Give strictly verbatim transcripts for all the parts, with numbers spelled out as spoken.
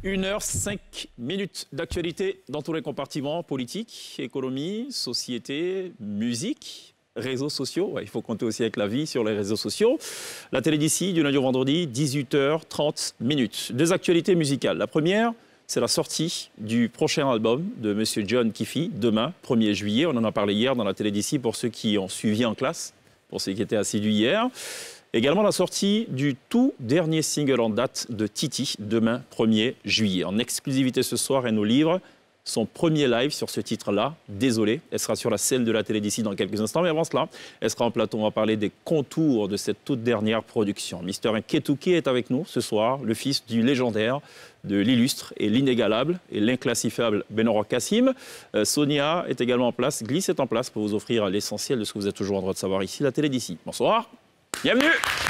Une heure, cinq minutes d'actualité dans tous les compartiments, politique, économie, société, musique, réseaux sociaux. Ouais, il faut compter aussi avec la vie sur les réseaux sociaux. La télé d'ici, du lundi au vendredi, dix-huit heures trente minutes. Deux actualités musicales. La première, c'est la sortie du prochain album de M. John Kiffi, demain, premier juillet. On en a parlé hier dans la télé d'ici pour ceux qui ont suivi en classe, pour ceux qui étaient assidus hier. Également la sortie du tout dernier single en date de Titi, demain, premier juillet. En exclusivité ce soir, elle nous livre son premier live sur ce titre-là. Désolé, elle sera sur la scène de la télé d'ici dans quelques instants. Mais avant cela, elle sera en plateau. On va parler des contours de cette toute dernière production. Mister Nketouké est avec nous ce soir, le fils du légendaire, de l'illustre et l'inégalable et l'inclassifiable Benoro Kassim. Euh, Sonia est également en place. Glisse est en place pour vous offrir l'essentiel de ce que vous êtes toujours en droit de savoir ici, la télé d'ici. Bonsoir. Bienvenue.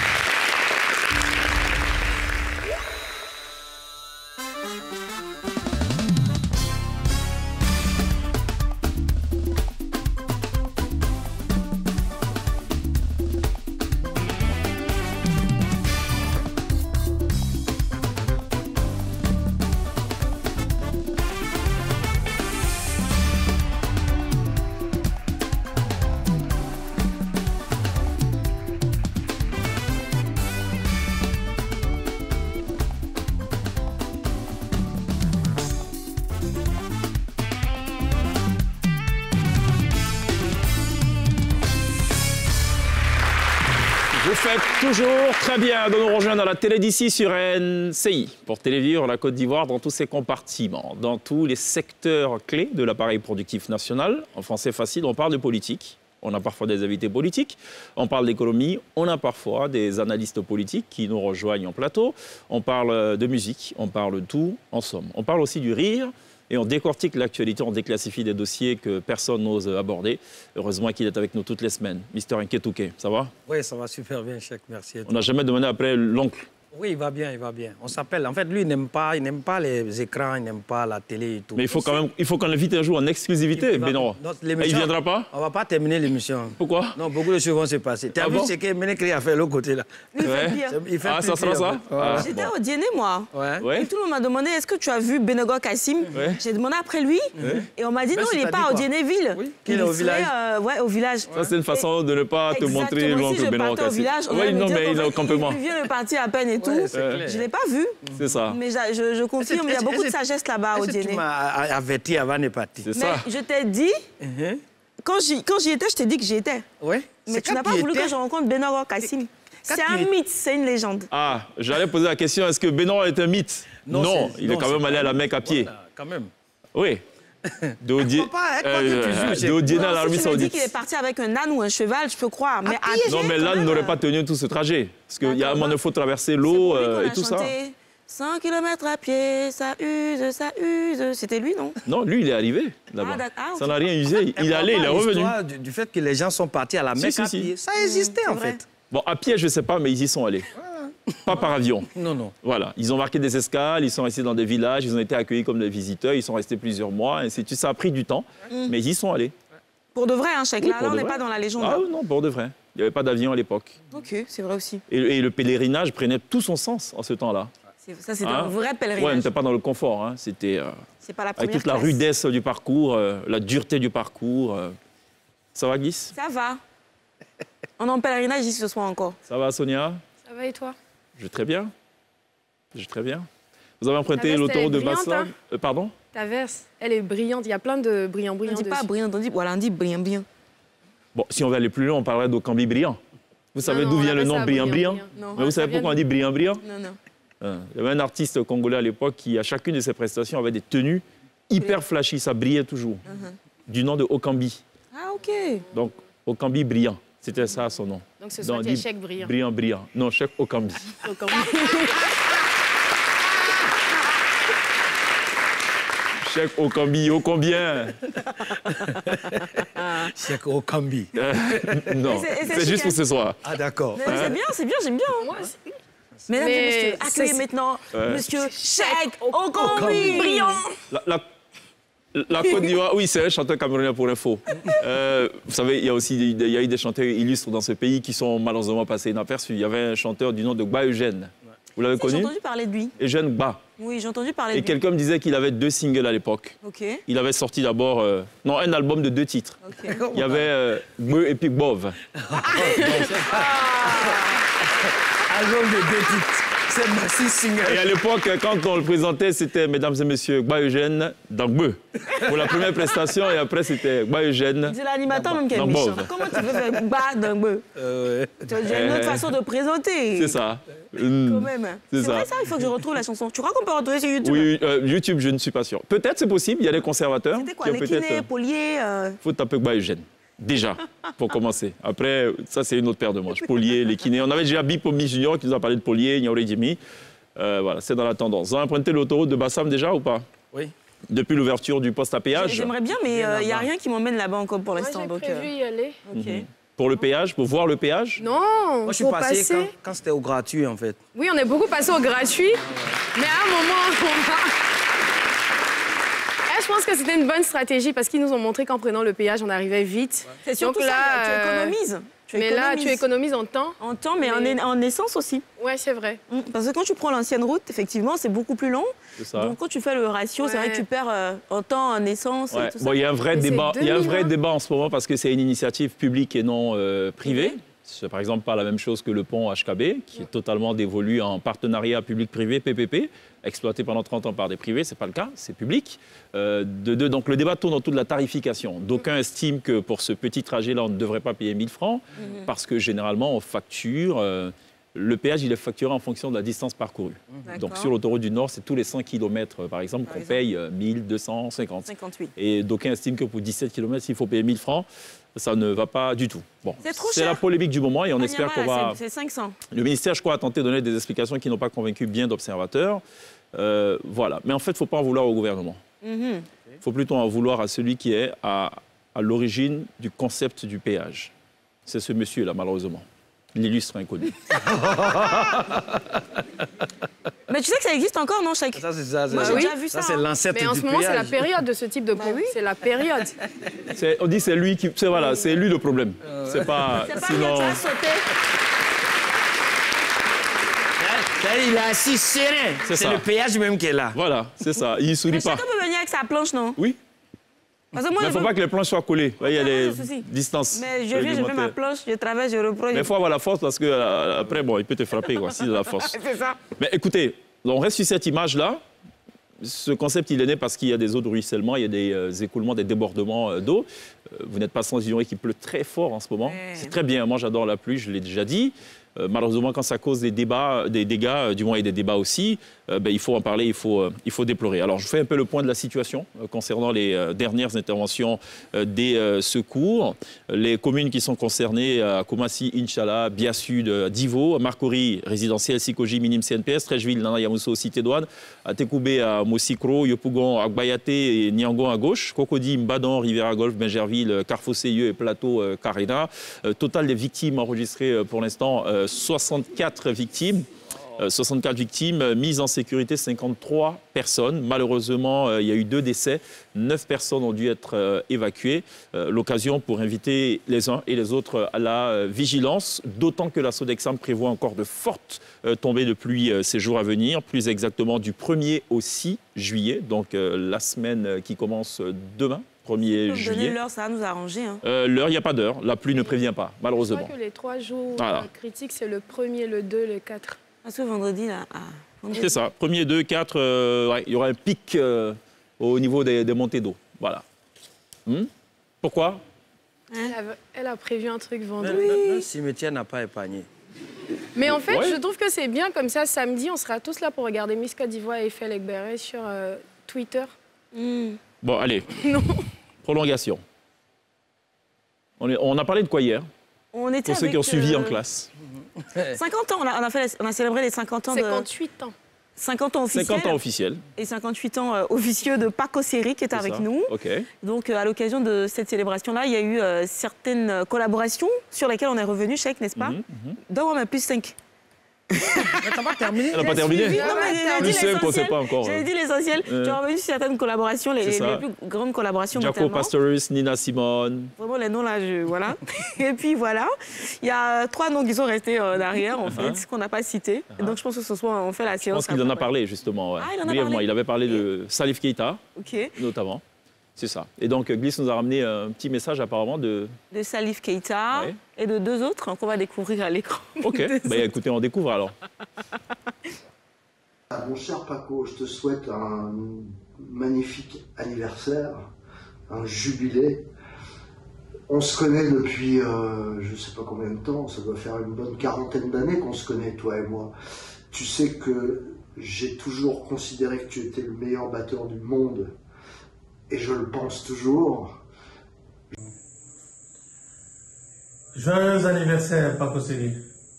Vous faites toujours très bien de nous rejoindre à la télé d'ici sur N C I pour télévivre la Côte d'Ivoire dans tous ses compartiments, dans tous les secteurs clés de l'appareil productif national. En français facile, on parle de politique, on a parfois des invités politiques, on parle d'économie, on a parfois des analystes politiques qui nous rejoignent en plateau, on parle de musique, on parle de tout en somme. On parle aussi du rire. Et on décortique l'actualité, on déclassifie des dossiers que personne n'ose aborder. Heureusement qu'il est avec nous toutes les semaines. Mister Nketouké, ça va? Oui, ça va super bien, Cheikh, merci. On n'a jamais demandé après l'oncle. Oui, il va bien, il va bien. On s'appelle. En fait, lui, il n'aime pas, il n'aime pas les écrans, il n'aime pas la télé et tout. Mais il faut quand même, il faut qu'on l'invite un jour en exclusivité, Benoro. Il ne viendra pas? On ne va pas terminer l'émission. Pourquoi? Non, beaucoup de choses vont se passer. Tu as Ah vu bon? ce que Ménécé a fait de l'autre côté là? Il fait pire. Il fait Ah, plus ça sera pire, ça? en fait. Ah, Ouais. J'étais bon. au dîner, moi. Ouais. Ouais. Et tout le monde m'a demandé, est-ce que tu as vu Benoro Kassim? Ouais. J'ai demandé après lui. Et on m'a dit, Mais non, c'est il n'est pas pas dit au quoi? Dienéville. Oui, qu'il est au village. Ouais, au village. Ça, c'est une façon de ne pas te Exactement. montrer Si l'oncle je Benoro partais au Kassim. village, on Oui, allait me non, dire mais qu'en il est fait, au campement. Il vient de partir à peine et tout. Ouais, c'est clair. Je ne l'ai pas vu. C'est ça. Mais je, je, je confirme, il y a beaucoup de sagesse là-bas au Est-ce que dîner. tu m'as averti avant de partir? C'est Mais ça. je t'ai dit, quand j'y quand j'y étais, je t'ai dit que j'y étais. Oui. Mais tu n'as pas voulu que je rencontre Benoro Kassim. C'est un mythe, c'est une légende. Ah, j'allais poser la question, est-ce que Benoro est un mythe? Non, c'est- il non, est quand c'est même allé pas- à la Mecque à pied. Voilà, quand même. Oui. De Odié- Faut pas, hein, quoi que tu euh, joues, c'est- de Odiéna à Non, l'Arabie si tu me dis Saoudite. qu'il est parti avec un âne ou un cheval, je peux croire. Mais à pied? pied, Non, mais quand l'âne même, n'aurait pas tenu tout ce trajet. Parce qu'il y a un moment, D'accord. il faut traverser c'est l'eau pour lui euh, qu'on et a tout ça. chanté cent kilomètres à pied, ça use, ça use. C'était lui, non? Non, lui, il est arrivé là-bas. Ah, d'accord. Ah, Ça ok. n'a rien usé. Il est allé, il est revenu. L'histoire Du, du fait que les gens sont partis à la Si, Mecque si, à si. pied, ça existait c'est en vrai. fait. Bon, à pied, je ne sais pas, mais ils y sont allés. Pas par avion. Non, non. Voilà. Ils ont marqué des escales, ils sont restés dans des villages, ils ont été accueillis comme des visiteurs, ils sont restés plusieurs mois. Et ainsi de suite. Ça a pris du temps, mais ils y sont allés. Pour de vrai, hein, Cheikh. Oui, Là, pour là, on de n'est vrai. pas dans la légende. Ah là. non, pour de vrai. Il n'y avait pas d'avion à l'époque. Ok, c'est vrai aussi. Et, et le pèlerinage prenait tout son sens en ce temps-là. C'est- Ça, c'était Hein? un vrai Ouais, on pèlerinage. n'était pas dans le confort. Hein. C'était euh, C'est pas la avec première toute la classe. rudesse du parcours, euh, la dureté du parcours. euh. Ça va, Guy? Ça va. On est en pèlerinage ici ce soir encore. Ça va, Sonia? Ça va et toi? Je vais très bien. Je vais très bien. Vous avez emprunté veste, l'autoroute elle de est brillante, Bassam hein euh, Pardon? Ta verse, elle est brillante. Il y a plein de brillants On brillants ne dit pas dessus. brillant, on dit, voilà, on dit brillant, brillant. Bon, si on veut aller plus loin, on parlerait d'Ocambi brillant. Vous savez non, d'où on vient le appelle nom ça brillant brillant, brillant? brillant. Non. Mais vous Ah, ça savez pourquoi on vient dit brillant brillant? Non, non. Hein. Il y avait un artiste congolais à l'époque qui, à chacune de ses prestations, avait des tenues hyper flashy. Ça brillait toujours. Du nom de Ocambi. Ah, ok. Donc, Ocambi brillant. C'était ça son nom. Donc ce Donc, soit on tes dit chèques brillants. Brillant brillant. Non, chèque Ocambi. Donc, Chèque Ocambi, ô combien? C'est au Cambi. Euh, Non, Et c'est- et c'est c'est juste chic, pour ce soir. Ah, d'accord. Mais c'est bien, c'est bien, j'aime bien. Moi, Mesdames et Mais messieurs, accueillez c'est- maintenant Ouais. Monsieur Cheikh Okambi. brillant. La, la- la Côte d'Ivoire, oui, c'est un chanteur camerounais pour l'info. Euh, vous savez, il y a aussi il y a eu des chanteurs illustres dans ce pays qui sont malheureusement passés inaperçus. Il y avait un chanteur du nom de Gba Eugène. Vous l'avez Si, j'ai connu? entendu parler de lui. Eugène Gba. Oui, j'ai entendu parler Et de lui. quelqu'un me disait qu'il avait deux singles à l'époque. Ok. Il avait sorti d'abord, euh, non, un album de deux titres. Ok. Il y avait euh, Gbeu et puis Gbov. Album de deux titres. C'est Maxi Et Singer. à l'époque, quand on le présentait, c'était Mesdames et Messieurs Gba Eugène dans Gbeu. Pour la première prestation, et après c'était Gba Eugène. C'est l'animateur même qui est Dans méchant. Bove. Comment tu peux faire bas d'un bœuf? Euh, Tu as une autre façon de présenter. C'est ça. Hum. Quand même. C'est C'est ça. vrai ça, il faut que je retrouve la chanson. Tu crois qu'on peut retrouver sur YouTube? Oui, euh, YouTube, je ne suis pas sûr. Peut-être c'est possible, il y a des conservateurs. C'était quoi, qui ont les peut-être, kinés, euh, Polier euh, faut taper Gba Eugène. Déjà, pour commencer. Après, ça, c'est une autre paire de manches. Polier, les kinés. On avait déjà Bipomi Junior qui nous a parlé de Polier, Ignoré Jimmy. Euh, voilà, c'est dans la tendance. Vous avez emprunté l'autoroute de Bassam déjà ou pas? oui. Depuis l'ouverture du poste à péage? J'aimerais bien, mais il Bien n'y a là-bas. rien qui m'emmène là-bas encore pour Moi, l'instant. j'ai Donc, prévu y aller. euh, ok. Pour le péage, pour voir le péage? Non, Moi, je suis pour passé passer. quand, quand c'était au gratuit, en fait. Oui, on est beaucoup passé au gratuit, mais à un moment, on va... Eh, je pense que c'était une bonne stratégie parce qu'ils nous ont montré qu'en prenant le péage, on arrivait vite. C'est surtout Donc là, ça, tu euh, économises. Tu Mais là, économises. tu économises en temps. En temps, mais, Mais- En, en essence aussi. Ouais, c'est vrai. Mm. Parce que quand tu prends l'ancienne route, effectivement, c'est beaucoup plus long. C'est ça. Donc quand tu fais le ratio, c'est vrai Ouais. que tu perds euh, en temps, en essence Ouais. et tout ça. Bon, il y a un vrai Mais c'est débat. Il y a un deux mille, vrai hein. débat en ce moment parce que c'est une initiative publique et non euh, privée. C'est par exemple pas la même chose que le pont H K B, qui est totalement dévolu en partenariat public-privé, P P P, exploité pendant trente ans par des privés. C'est pas le cas, c'est public. Euh, de deux, donc le débat tourne autour de la tarification. D'aucuns estiment que pour ce petit trajet-là, on ne devrait pas payer mille francs parce que généralement on facture. euh, le péage, il est facturé en fonction de la distance parcourue. Donc D'accord. sur l'autoroute du Nord, c'est tous les cent kilomètres, par exemple, Par qu'on exemple. paye euh, mille deux cent cinquante. cinquante-huit. Et d'aucuns estiment que pour dix-sept kilomètres, s'il faut payer mille francs, ça ne va pas du tout. Bon, C'est trop c'est cher. la polémique du moment et on espère qu'on va... C'est cinq cents. Le ministère, je crois, a tenté de donner des explications qui n'ont pas convaincu bien d'observateurs. Euh, voilà. Mais en fait, il ne faut pas en vouloir au gouvernement. Mhm. Il faut plutôt en vouloir à celui qui est à, à l'origine du concept du péage. C'est ce monsieur-là, malheureusement. L'illustre inconnu. Mais tu sais que ça existe encore, non, Cheikh? Ça, c'est ça. Moi, c'est- j'ai oui. déjà vu ça. Ça, c'est hein. l'ancêtre Mais en du ce moment, c'est la péage. période de ce type de pont. oui. C'est la période. C'est- on dit c'est lui qui... C'est voilà, c'est lui le problème. C'est pas... C'est pas sinon... que tu as sauté. C'est- Il est assis serein. C'est C'est ça. le péage même qui est là. Voilà, c'est ça. Il ne sourit Mais pas. chacun peut venir avec sa planche, non? Oui. Parce que moi, Mais il je ne faut veux- pas que les planches soient collées. Vous voyez, il y a pas des de souci. distances. Mais je viens, je mets ma réglementaires. planche, je travaille, je reprends. Mais il faut avoir la force parce que euh, après, bon, il peut te frapper, quoi, s'il a la force. C'est ça. Mais écoutez, on reste sur cette image-là. Ce concept, il est né parce qu'il y a des eaux de ruissellement, il y a des euh, écoulements, des débordements euh, d'eau. Euh, vous n'êtes pas sans ignorer qu'il pleut très fort en ce moment. Ouais. C'est très bien. Moi, j'adore la pluie, je l'ai déjà dit. Euh, malheureusement, quand ça cause des débats, des dégâts, euh, du moins et des débats aussi, euh, ben, il faut en parler, il faut, euh, il faut déplorer. Alors, je fais un peu le point de la situation euh, concernant les euh, dernières interventions euh, des euh, secours. Les communes qui sont concernées, euh, Koumassi, Inch'Allah, Bia Sud, euh, Divo, Marcory, résidentiel, Sikoji, Minime C N P S, Trècheville, Nana Yamoussoukro, Cité Douane, Atekoubé à Mosikro, Yopougon, Agbayate et Niangon à gauche, Cocody, Mbadon, Riviera Golf, Benjerville, Carrefour Seyeux et Plateau euh, Carena. Euh, total des victimes enregistrées euh, pour l'instant, euh, soixante-quatre victimes. Euh, soixante-quatre victimes, euh, mises en sécurité cinquante-trois personnes. Malheureusement, euh, il y a eu deux décès. neuf personnes ont dû être euh, évacuées. Euh, L'occasion pour inviter les uns et les autres à la euh, vigilance, d'autant que la Sodexam prévoit encore de fortes euh, tombées de pluie euh, ces jours à venir, plus exactement du premier au six juillet, donc euh, la semaine euh, qui commence euh, demain, premier Pour donner juillet. l'heure, ça va nous arranger. Hein. Euh, L'heure, il n'y a pas d'heure. La pluie ne prévient pas, Je malheureusement. crois que les trois jours Voilà. euh, critiques, c'est le premier, le deux, le quatre. Parce que vendredi, là. Ah, vendredi. C'est ça. Premier, deux, quatre, euh, ouais, il y aura un pic euh, au niveau des, des montées d'eau. Voilà. Hmm Pourquoi? Elle a, elle a prévu un truc Le, vendredi. le- le cimetière n'a pas épargné. Mais en fait, Ouais. je trouve que c'est bien comme ça. Samedi, on sera tous là pour regarder Miss Côte d'Ivoire et Eiffel Egberet sur euh, Twitter. Hmm. Bon, allez. Non. Prolongation. On, est- on a parlé de quoi hier? On était Pour ceux qui avec, ont suivi euh, en classe. cinquante ans, on a, on a fait, on a célébré les cinquante ans de... cinquante-huit ans. cinquante ans officiels. cinquante ans officiels. Et cinquante-huit ans euh, officieux de Paco Seri qui est c'est avec ça. nous. OK. Donc, euh, à l'occasion de cette célébration-là, il y a eu euh, certaines collaborations sur lesquelles on est revenu, Cheikh, n'est-ce pas? Mhm, mhm. Donne-moi ma plus cinq. Mais t'as pas terminé? Elle n'a pas terminé. Suivi. Non, mais j'ai Plus dit simple, on sait l'essentiel. pas encore. J'avais dit l'essentiel. Euh. Tu as revenu sur certaines collaborations, les, C'est ça. les plus grandes collaborations Jaco notamment. Pastorius, Nina Simone. Vraiment, les noms là, je... voilà. Et puis voilà, il y a trois noms qui sont restés euh, derrière, en fait, Uh-huh. qu'on n'a pas cités. Et donc je pense que ce soir, on fait la Je séance. pense qu'il en a après, parlé, justement. Ouais. Ah, il en a Brièvement, parlé. il avait parlé de Salif Keita, ouais. Ok. notamment. C'est ça. Et donc, Gliss nous a ramené un petit message, apparemment, de... De Salif Keita Ouais. et de deux autres hein, qu'on va découvrir à l'écran. OK. Deux Bah, écoutez, on découvre, alors. Ah, mon cher Paco, je te souhaite un magnifique anniversaire, un jubilé. On se connaît depuis euh, je ne sais pas combien de temps, ça doit faire une bonne quarantaine d'années qu'on se connaît, toi et moi. Tu sais que j'ai toujours considéré que tu étais le meilleur batteur du monde, et je le pense toujours. Joyeux anniversaire, Paco Seri.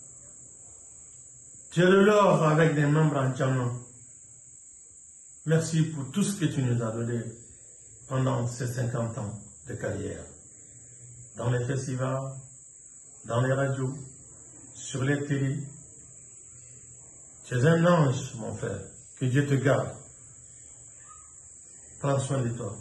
Tu es le love avec des membres en diamant. Merci pour tout ce que tu nous as donné pendant ces cinquante ans de carrière. Dans les festivals, dans les radios, sur les télés. Tu es un ange, mon frère. Que Dieu te garde. Prends soin de toi.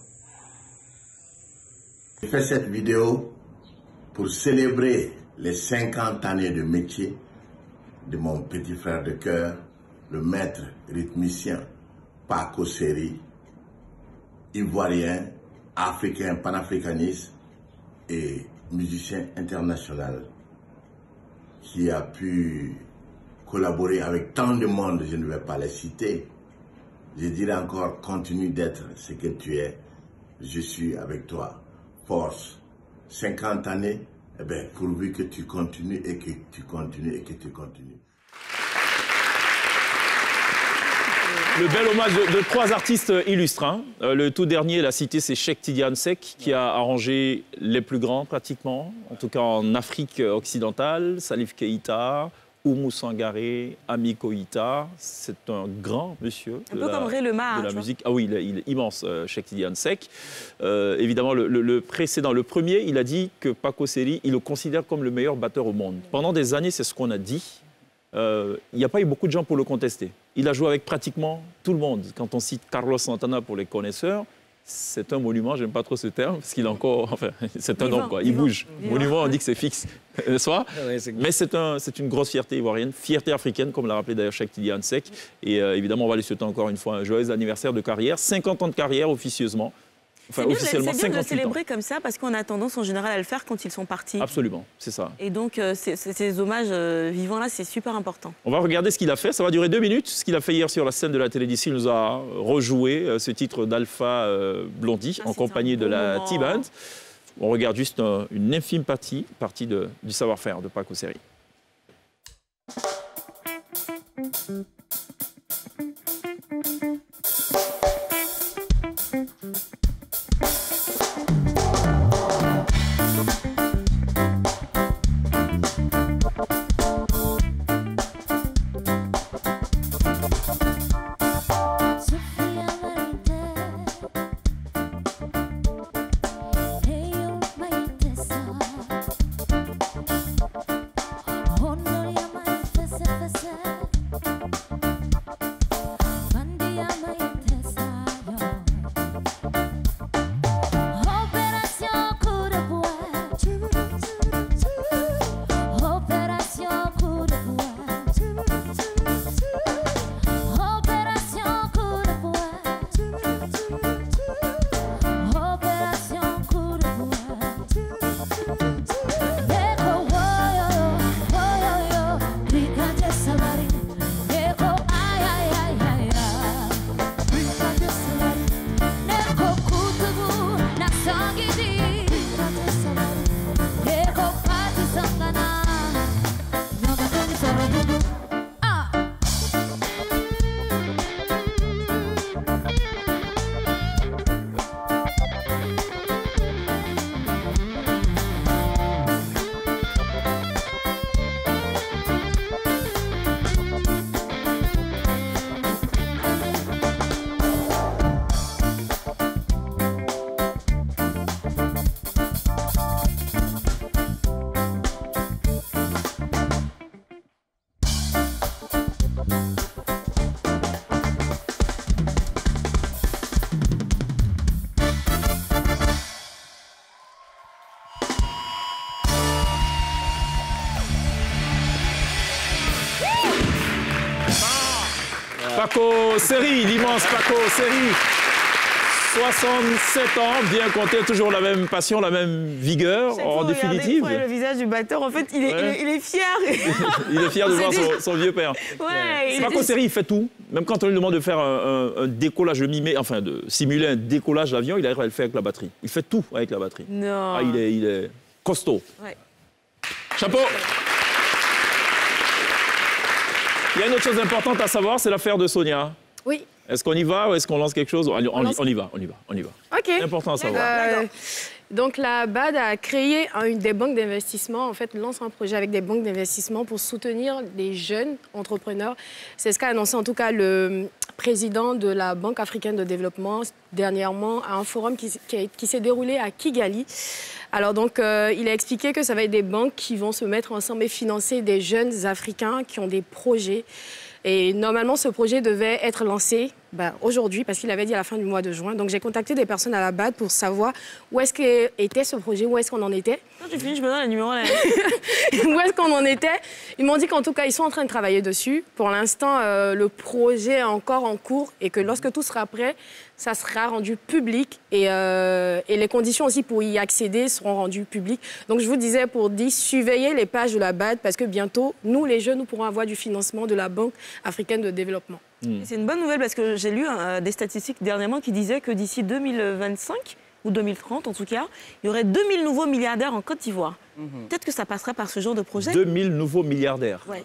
J'ai fait cette vidéo pour célébrer les cinquante années de métier de mon petit frère de cœur, le maître rythmicien Paco Seri, ivoirien, africain, panafricaniste et musicien international qui a pu collaborer avec tant de monde, je ne vais pas les citer. Je dirais encore, continue d'être ce que tu es, je suis avec toi. Force, cinquante années, eh bien, pourvu que tu continues et que tu continues et que tu continues. Le bel hommage de, de trois artistes illustres. Hein. Euh, le tout dernier, la cité, c'est Cheikh Tidiane Seck, qui a arrangé les plus grands pratiquement, en tout cas en Afrique occidentale. Salif Keita, Oumou Sangaré, Ami Koïta. C'est un grand monsieur Un de peu la, comme Ray Lemar, de la tu vois. musique. Ah oui, il est, il est immense, euh, Cheikh Tidiane Seck. Euh, évidemment, le, le- le précédent, le premier, il a dit que Paco Seri, il le considère comme le meilleur batteur au monde. Pendant des années, c'est ce qu'on a dit. Euh, il n'y a pas eu beaucoup de gens pour le contester. Il a joué avec pratiquement tout le monde. Quand on cite Carlos Santana pour les connaisseurs, c'est un monument, j'aime pas trop ce terme, parce qu'il est encore... Enfin, c'est un Vivant, homme, quoi. Il vivant, bouge. vivant. Monument, on dit que c'est fixe, n'est-ce pas? Ouais, c'est- Mais c'est un, c'est une grosse fierté ivoirienne, fierté africaine, comme l'a rappelé d'ailleurs Cheikh Tidiane Seck. Et euh, évidemment, on va lui souhaiter encore une fois un joyeux anniversaire de carrière. cinquante ans de carrière officieusement. Enfin, C'est bien, de- officiellement, c'est bien de le cinquante-huit ans. célébrer comme ça parce qu'on a tendance en général à le faire quand ils sont partis. Absolument, c'est ça. Et donc, euh, c'est- c'est- ces hommages euh, vivants-là, c'est super important. On va regarder ce qu'il a fait. Ça va durer deux minutes. Ce qu'il a fait hier sur la scène de la télé d'ici, il nous a rejoué euh, ce titre d'Alpha euh, Blondie Ah, en c'était compagnie un de bon la moment. T-Band. On regarde juste un- une infime partie, partie de- du savoir-faire de Paco Seri. Sofia Maite, Heyo Maite sa, Honoria Maite se fese, Paco Seri, l'immense Paco Seri. soixante-sept ans, bien compté, toujours la même passion, la même vigueur, Chaque en fois, regardez, définitive. ouais, le visage du batteur, en fait, il est, Ouais. il est, il est fier. Il est fier de voir son, son vieux père. Ouais, il Paco est- Seri, il fait tout. Même quand on lui demande de faire un, un- un décollage de mimé, enfin de simuler un décollage d'avion, il arrive à le faire avec la batterie. Il fait tout avec la batterie. Non. Ah, il est, il est costaud. Ouais. Chapeau. Il y a une autre chose importante à savoir, c'est l'affaire de Sonia. Oui. Est-ce qu'on y va ou est-ce qu'on lance quelque chose? on, on- lance- on y va, on y va, on y va. OK. C'est important à savoir. Euh, donc la B A D a créé un- une des banques d'investissement, en fait, lance un projet avec des banques d'investissement pour soutenir les jeunes entrepreneurs. C'est ce qu'a annoncé en tout cas le président de la Banque africaine de développement dernièrement à un forum qui, s- qui a- qui s'est déroulé à Kigali. Alors donc, euh, il a expliqué que ça va être des banques qui vont se mettre ensemble et financer des jeunes Africains qui ont des projets. Et normalement, ce projet devait être lancé ben, aujourd'hui, parce qu'il avait dit à la fin du mois de juin. Donc, j'ai contacté des personnes à la B A D pour savoir où est-ce qu'était ce projet, où est-ce qu'on en était. Quand tu finis, je me donne le numéro là. Où est-ce qu'on en était? Ils m'ont dit qu'en tout cas, ils sont en train de travailler dessus. Pour l'instant, euh, le projet est encore en cours et que lorsque tout sera prêt, ça sera rendu public et, euh, et les conditions aussi pour y accéder seront rendues publiques. Donc, je vous disais pour dire, surveillez les pages de la B A D parce que bientôt, nous, les jeunes, nous pourrons avoir du financement de la Banque africaine de développement. C'est une bonne nouvelle parce que j'ai lu euh, des statistiques dernièrement qui disaient que d'ici deux mille vingt-cinq, ou deux mille trente en tout cas, il y aurait deux mille nouveaux milliardaires en Côte d'Ivoire. Peut-être que ça passera par ce genre de projet. deux mille nouveaux milliardaires. Ouais.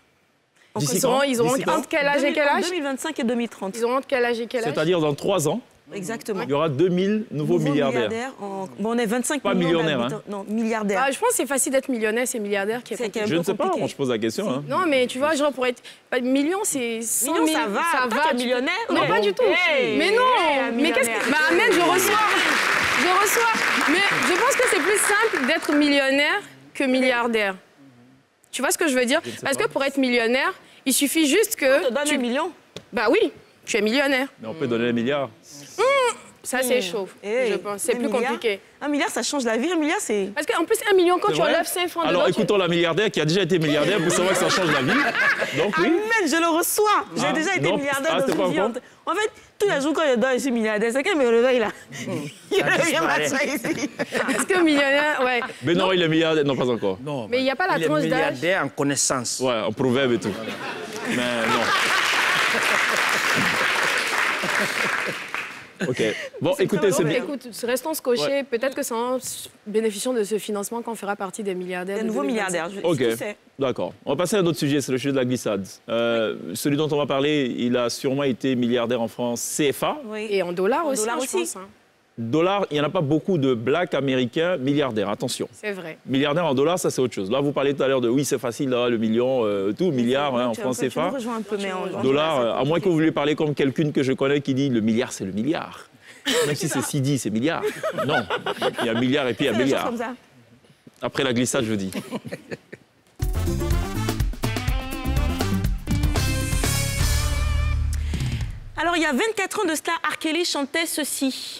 En D'ici Côte d'Ivoire, quand ils auront D'ici quand entre quel âge et quel âge? deux mille vingt-cinq et deux mille trente. Ils auront entre quel âge et quel âge? C'est-à-dire dans trois ans, Exactement. il y aura deux mille nouveaux, milliardaires. en- Bon, on est vingt-cinq Pas millions millionnaires, d'habitants. Non, milliardaires. Ah, je pense que c'est facile d'être millionnaire, c'est milliardaire qui est C'est compliqué. un Je peu ne sais pas, compliqué. moi je pose la question. Hein. Non, mais tu vois, genre pour être. pas- Million, c'est cent Millions, mille. ça va. Ça Toi, va. t'es tu- millionnaire? Non, Ouais. pas du tout. Hey, mais non. hey, un mais qu'est-ce millionnaire. que. Bah, Ahmed, je reçois. Je reçois. Mais je pense que c'est plus simple d'être millionnaire que milliardaire. Tu vois ce que je veux dire? Parce que pour être millionnaire, il suffit juste que. On te donne tu... un million. Bah oui, tu es millionnaire. Mais on peut donner les milliards. Ça, c'est chaud. Hey, je pense. C'est un plus milliard. compliqué. Un milliard, ça change la vie. Un milliard, c'est... Parce qu'en plus, un million, quand C'est tu vrai enlèves cinq francs Alors dedans, tu- écoutons la milliardaire qui a déjà été milliardaire pour savoir que ça change la vie. Donc oui. Ahmed, je le reçois. J'ai Ah, déjà été non. milliardaire Ah, dans c'était une pas vie. encore En fait, tous les jours, quand je dors, je suis milliardaire. C'est quand me réveille là. Il revient disparaît. m'asseoir ici. Est-ce que millionnaire, ouais. Mais non, il est milliardaire. Non, pas encore. Non, Mais il y a pas la il est tranche d'âge. milliardaire en connaissance. Ouais, en proverbe et tout. Mais non. Ok. Bon, écoutez, c'est Donc, bien. écoute, restons scotchés. Peut-être que c'est en bénéficiant de ce financement qu'on fera partie des milliardaires. Des de nouveaux deux mille vingt-cinq. milliardaires. Ok, Je- tu sais. d'accord. On va passer à un autre sujet, c'est le sujet de la glissade. Euh, celui dont on va parler, il a sûrement été milliardaire en France C F A. Oui. Et en dollars En aussi, dollars je aussi. pense. hein. Dollars, il n'y en a pas beaucoup de blacks américains milliardaires, attention. C'est vrai. Milliardaire en dollars, ça c'est autre chose. Là, vous parlez tout à l'heure de oui, c'est facile, là, le million, euh, tout, milliard hein, en Tu- France tu C F A. me rejoins un peu, mais en en Dollars, dollars, euh, c'est à moins que compliqué. vous vouliez parler comme quelqu'une que je connais qui dit le milliard, c'est le milliard. Même si c'est Sidi, c'est milliard. Non, il y a un milliard et puis il y a un C'est des choses milliard. comme ça. Après la glissade, je dis. Alors, il y a vingt-quatre ans de cela, R. Kelly chantait ceci.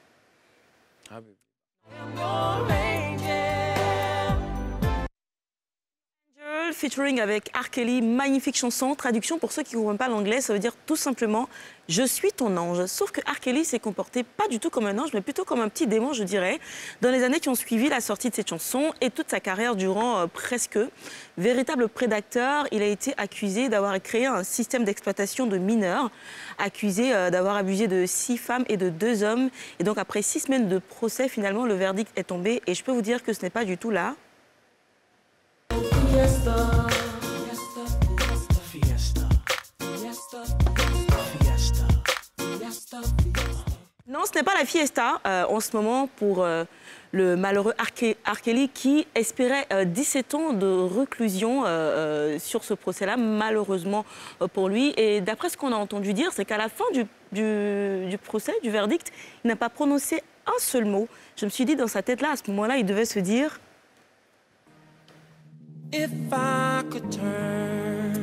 Angel featuring avec R. Kelly, magnifique chanson. Traduction pour ceux qui ne comprennent pas l'anglais, ça veut dire tout simplement « Je suis ton ange ». Sauf que R. Kelly s'est comporté pas du tout comme un ange, mais plutôt comme un petit démon, je dirais, dans les années qui ont suivi la sortie de cette chanson et toute sa carrière durant euh, presque. Véritable prédateur, il a été accusé d'avoir créé un système d'exploitation de mineurs, accusé euh, d'avoir abusé de six femmes et de deux hommes. Et donc après six semaines de procès, finalement, le verdict est tombé. Et je peux vous dire que ce n'est pas du tout là. Non, ce n'est pas la fiesta euh, en ce moment pour euh, le malheureux R. Ke- R. Kelly qui espérait euh, dix-sept ans de reclusion euh, euh, sur ce procès-là, malheureusement euh, pour lui. Et d'après ce qu'on a entendu dire, c'est qu'à la fin du, du- du procès, du verdict, il n'a pas prononcé un seul mot. Je me suis dit, dans sa tête-là, à ce moment-là, il devait se dire... If I could turn,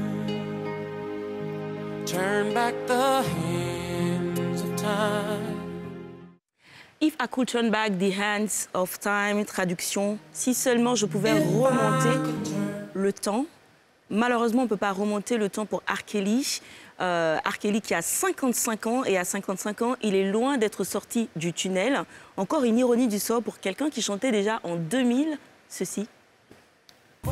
turn back the hands of time. If I could turn back the hands of time, traduction, si seulement je pouvais remonter le temps. Malheureusement, on ne peut pas remonter le temps pour R. Kelly. Euh, R. Kelly qui a cinquante-cinq ans, et à cinquante-cinq ans, il est loin d'être sorti du tunnel. Encore une ironie du sort pour quelqu'un qui chantait déjà en deux mille, ceci. I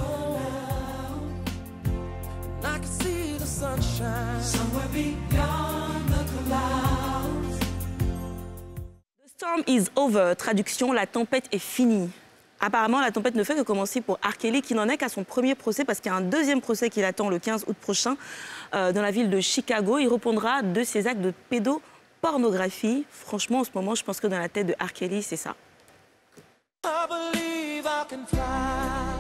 can see the sunshine somewhere beyond the clouds. The storm is over. Traduction, la tempête est finie. Apparemment, la tempête ne fait que commencer pour R. Kelly, qui n'en est qu'à son premier procès, parce qu'il y a un deuxième procès qui l'attend le quinze août prochain euh, dans la ville de Chicago. Il répondra de ses actes de pédopornographie. Franchement, en ce moment, je pense que dans la tête de R. Kelly, c'est ça. I believe I can fly.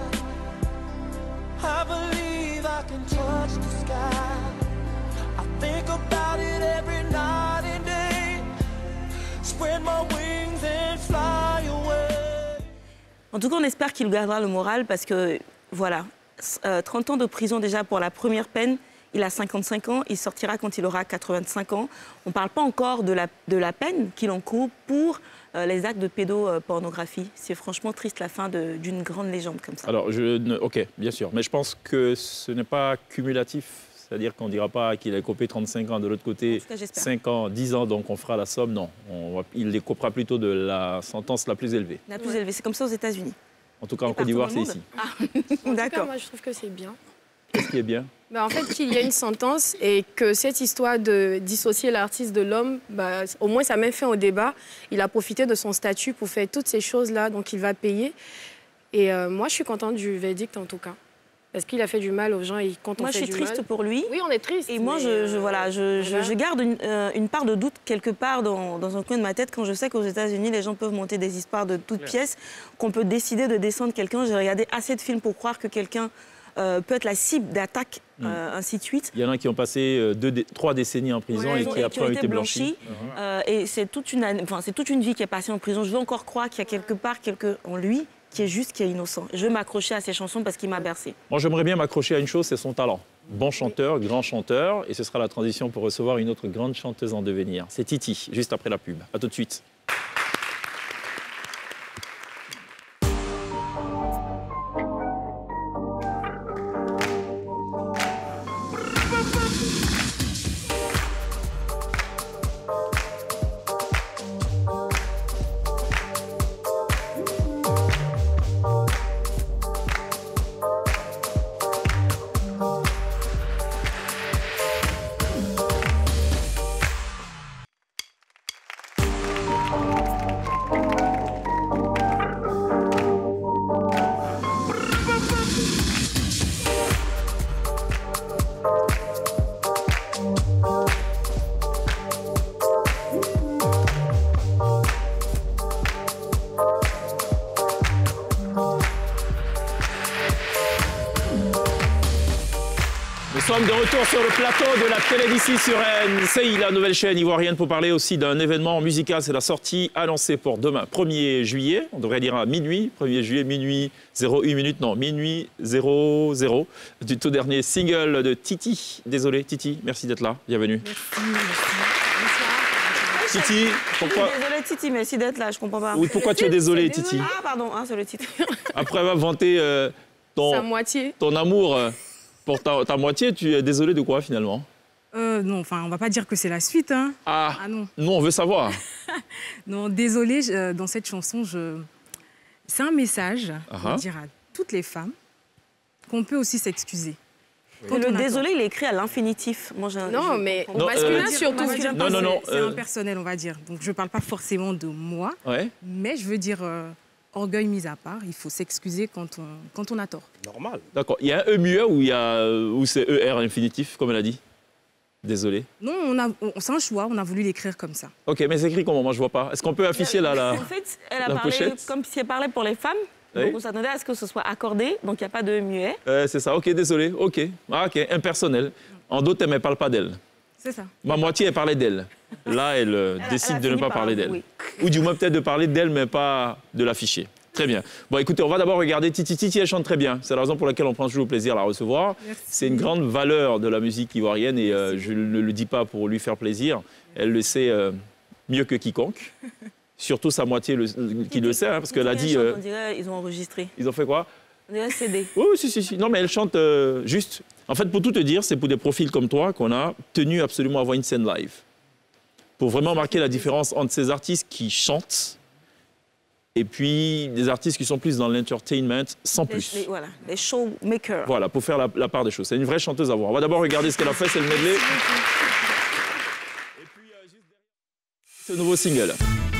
I believe I can touch the sky. I think about it every night and day. Spread my wings and fly away. En tout cas, on espère qu'il gardera le moral parce que, voilà, euh, trente ans de prison déjà pour la première peine. Il a cinquante-cinq ans, il sortira quand il aura quatre-vingt-cinq ans. On ne parle pas encore de la, de la peine qu'il encourt pour euh, les actes de pédopornographie. C'est franchement triste la fin d'une grande légende comme ça. Alors, je ne... ok, bien sûr, mais je pense que ce n'est pas cumulatif. C'est-à-dire qu'on ne dira pas qu'il a copé trente-cinq ans, de l'autre côté cinq ans, dix ans, donc on fera la somme. Non, on va... il les copera plutôt de la sentence la plus élevée. La plus élevée, c'est comme ça aux États-Unis. En tout cas, en Côte d'Ivoire, c'est ici. Ah. D'accord. Moi, je trouve que c'est bien. Qu'est-ce qui est bien? Bah, en fait, qu'il y a une sentence et que cette histoire de dissocier l'artiste de l'homme, bah, au moins, ça met fin au débat. Il a profité de son statut pour faire toutes ces choses-là, donc il va payer. Et euh, moi, je suis contente du verdict, en tout cas. Parce qu'il a fait du mal aux gens et quand on moi, fait je suis du triste mal... pour lui. Oui, on est triste. Et moi, je, je, voilà, je, je, je garde une, euh, une part de doute quelque part dans, dans un coin de ma tête quand je sais qu'aux États-Unis, les gens peuvent monter des histoires de toutes pièces, qu'on peut décider de descendre quelqu'un. J'ai regardé assez de films pour croire que quelqu'un euh, peut être la cible d'attaques, mm. euh, ainsi de suite. Il y en a qui ont passé deux, trois décennies en prison ouais, et qui et après qui ont ont été blanchis. blanchis. Uh-huh. euh, et c'est toute, enfin, toute une vie qui est passée en prison. Je veux encore croire qu'il y a quelque part quelque, en lui qui est juste, qui est innocent. Je veux m'accrocher à ses chansons parce qu'il m'a bercé. Moi, j'aimerais bien m'accrocher à une chose, c'est son talent. Bon chanteur, grand chanteur, et ce sera la transition pour recevoir une autre grande chanteuse en devenir. C'est Titi, juste après la pub. À tout de suite. Nous sommes de retour sur le plateau de la télé d'ici sur N C I, la nouvelle chaîne ivoirienne, pour parler aussi d'un événement musical. C'est la sortie annoncée pour demain, premier juillet. On devrait dire à minuit, premier juillet, minuit zéro une minute, non, minuit zéro zéro, du tout dernier single de Titi. Désolé, Titi, merci d'être là. Bienvenue. Merci, merci. Titi, pourquoi... Désolé, Titi, merci d'être là, je comprends pas. Oui, pourquoi tu es désolé, Titi? Ah, pardon, hein, c'est le titre. Après avoir vanté euh, ton, Sa moitié. ton amour euh, pour ta, ta moitié, tu es désolé de quoi, finalement? Euh, non, enfin, on va pas dire que c'est la suite, hein. Ah, ah non. Nous, on veut savoir. Non, désolé, je, dans cette chanson, je... c'est un message Uh-huh. pour dire à toutes les femmes qu'on peut aussi s'excuser. Oui. Le désolé, il est écrit à l'infinitif. Moi, non, mais non, masculin euh, surtout. Non, non, non. C'est euh... impersonnel, on va dire. Donc, je parle pas forcément de moi, ouais. mais je veux dire, euh, orgueil mis à part, il faut s'excuser quand on, quand on a tort. Normal. D'accord. Il y a un E muet ou, il y a, ou c'est E R infinitif, comme elle a dit? Désolé. Non, on a, on, c'est un choix, on a voulu l'écrire comme ça. Ok, mais c'est écrit comment? Moi, je vois pas. Est-ce qu'on peut afficher là la En fait, elle a la parlé pochette? comme si elle parlait pour les femmes. Oui. Donc, on s'attendait à ce que ce soit accordé, donc il n'y a pas de muet. Euh, c'est ça, ok, désolé, ok. Ah, ok, impersonnel. En d'autres, elle ne parle pas d'elle. C'est ça. Ma moitié, elle parlait d'elle. Là, elle, euh, Elle a- décide elle a de ne fini pas par parler d'elle. avouer. Ou du moins peut-être de parler d'elle, mais pas de l'afficher. Très bien. Bon, écoutez, on va d'abord regarder Titi. Titi, elle chante très bien. C'est la raison pour laquelle on prend toujours plaisir à la recevoir. Merci. C'est une grande valeur de la musique ivoirienne et euh, je ne le dis pas pour lui faire plaisir. Elle le sait euh, mieux que quiconque. Surtout sa moitié le- qui le sait, hein, parce qu'elle a dit... euh, On dirait ils ont enregistré. ils ont fait quoi? On dirait C D. Oui, oui, si, si, si. Non, mais elle chante euh, juste. En fait, pour tout te dire, c'est pour des profils comme toi qu'on a tenu absolument à avoir une scène live. Pour vraiment marquer la différence entre ces artistes qui chantent et puis des artistes qui sont plus dans l'entertainment sans Les, plus. les- voilà, les showmakers. Voilà, pour faire la, la part des choses. C'est une vraie chanteuse à voir. On va d'abord regarder ce qu'elle a fait, c'est le medley. Et puis, euh, juste derrière, ce nouveau single.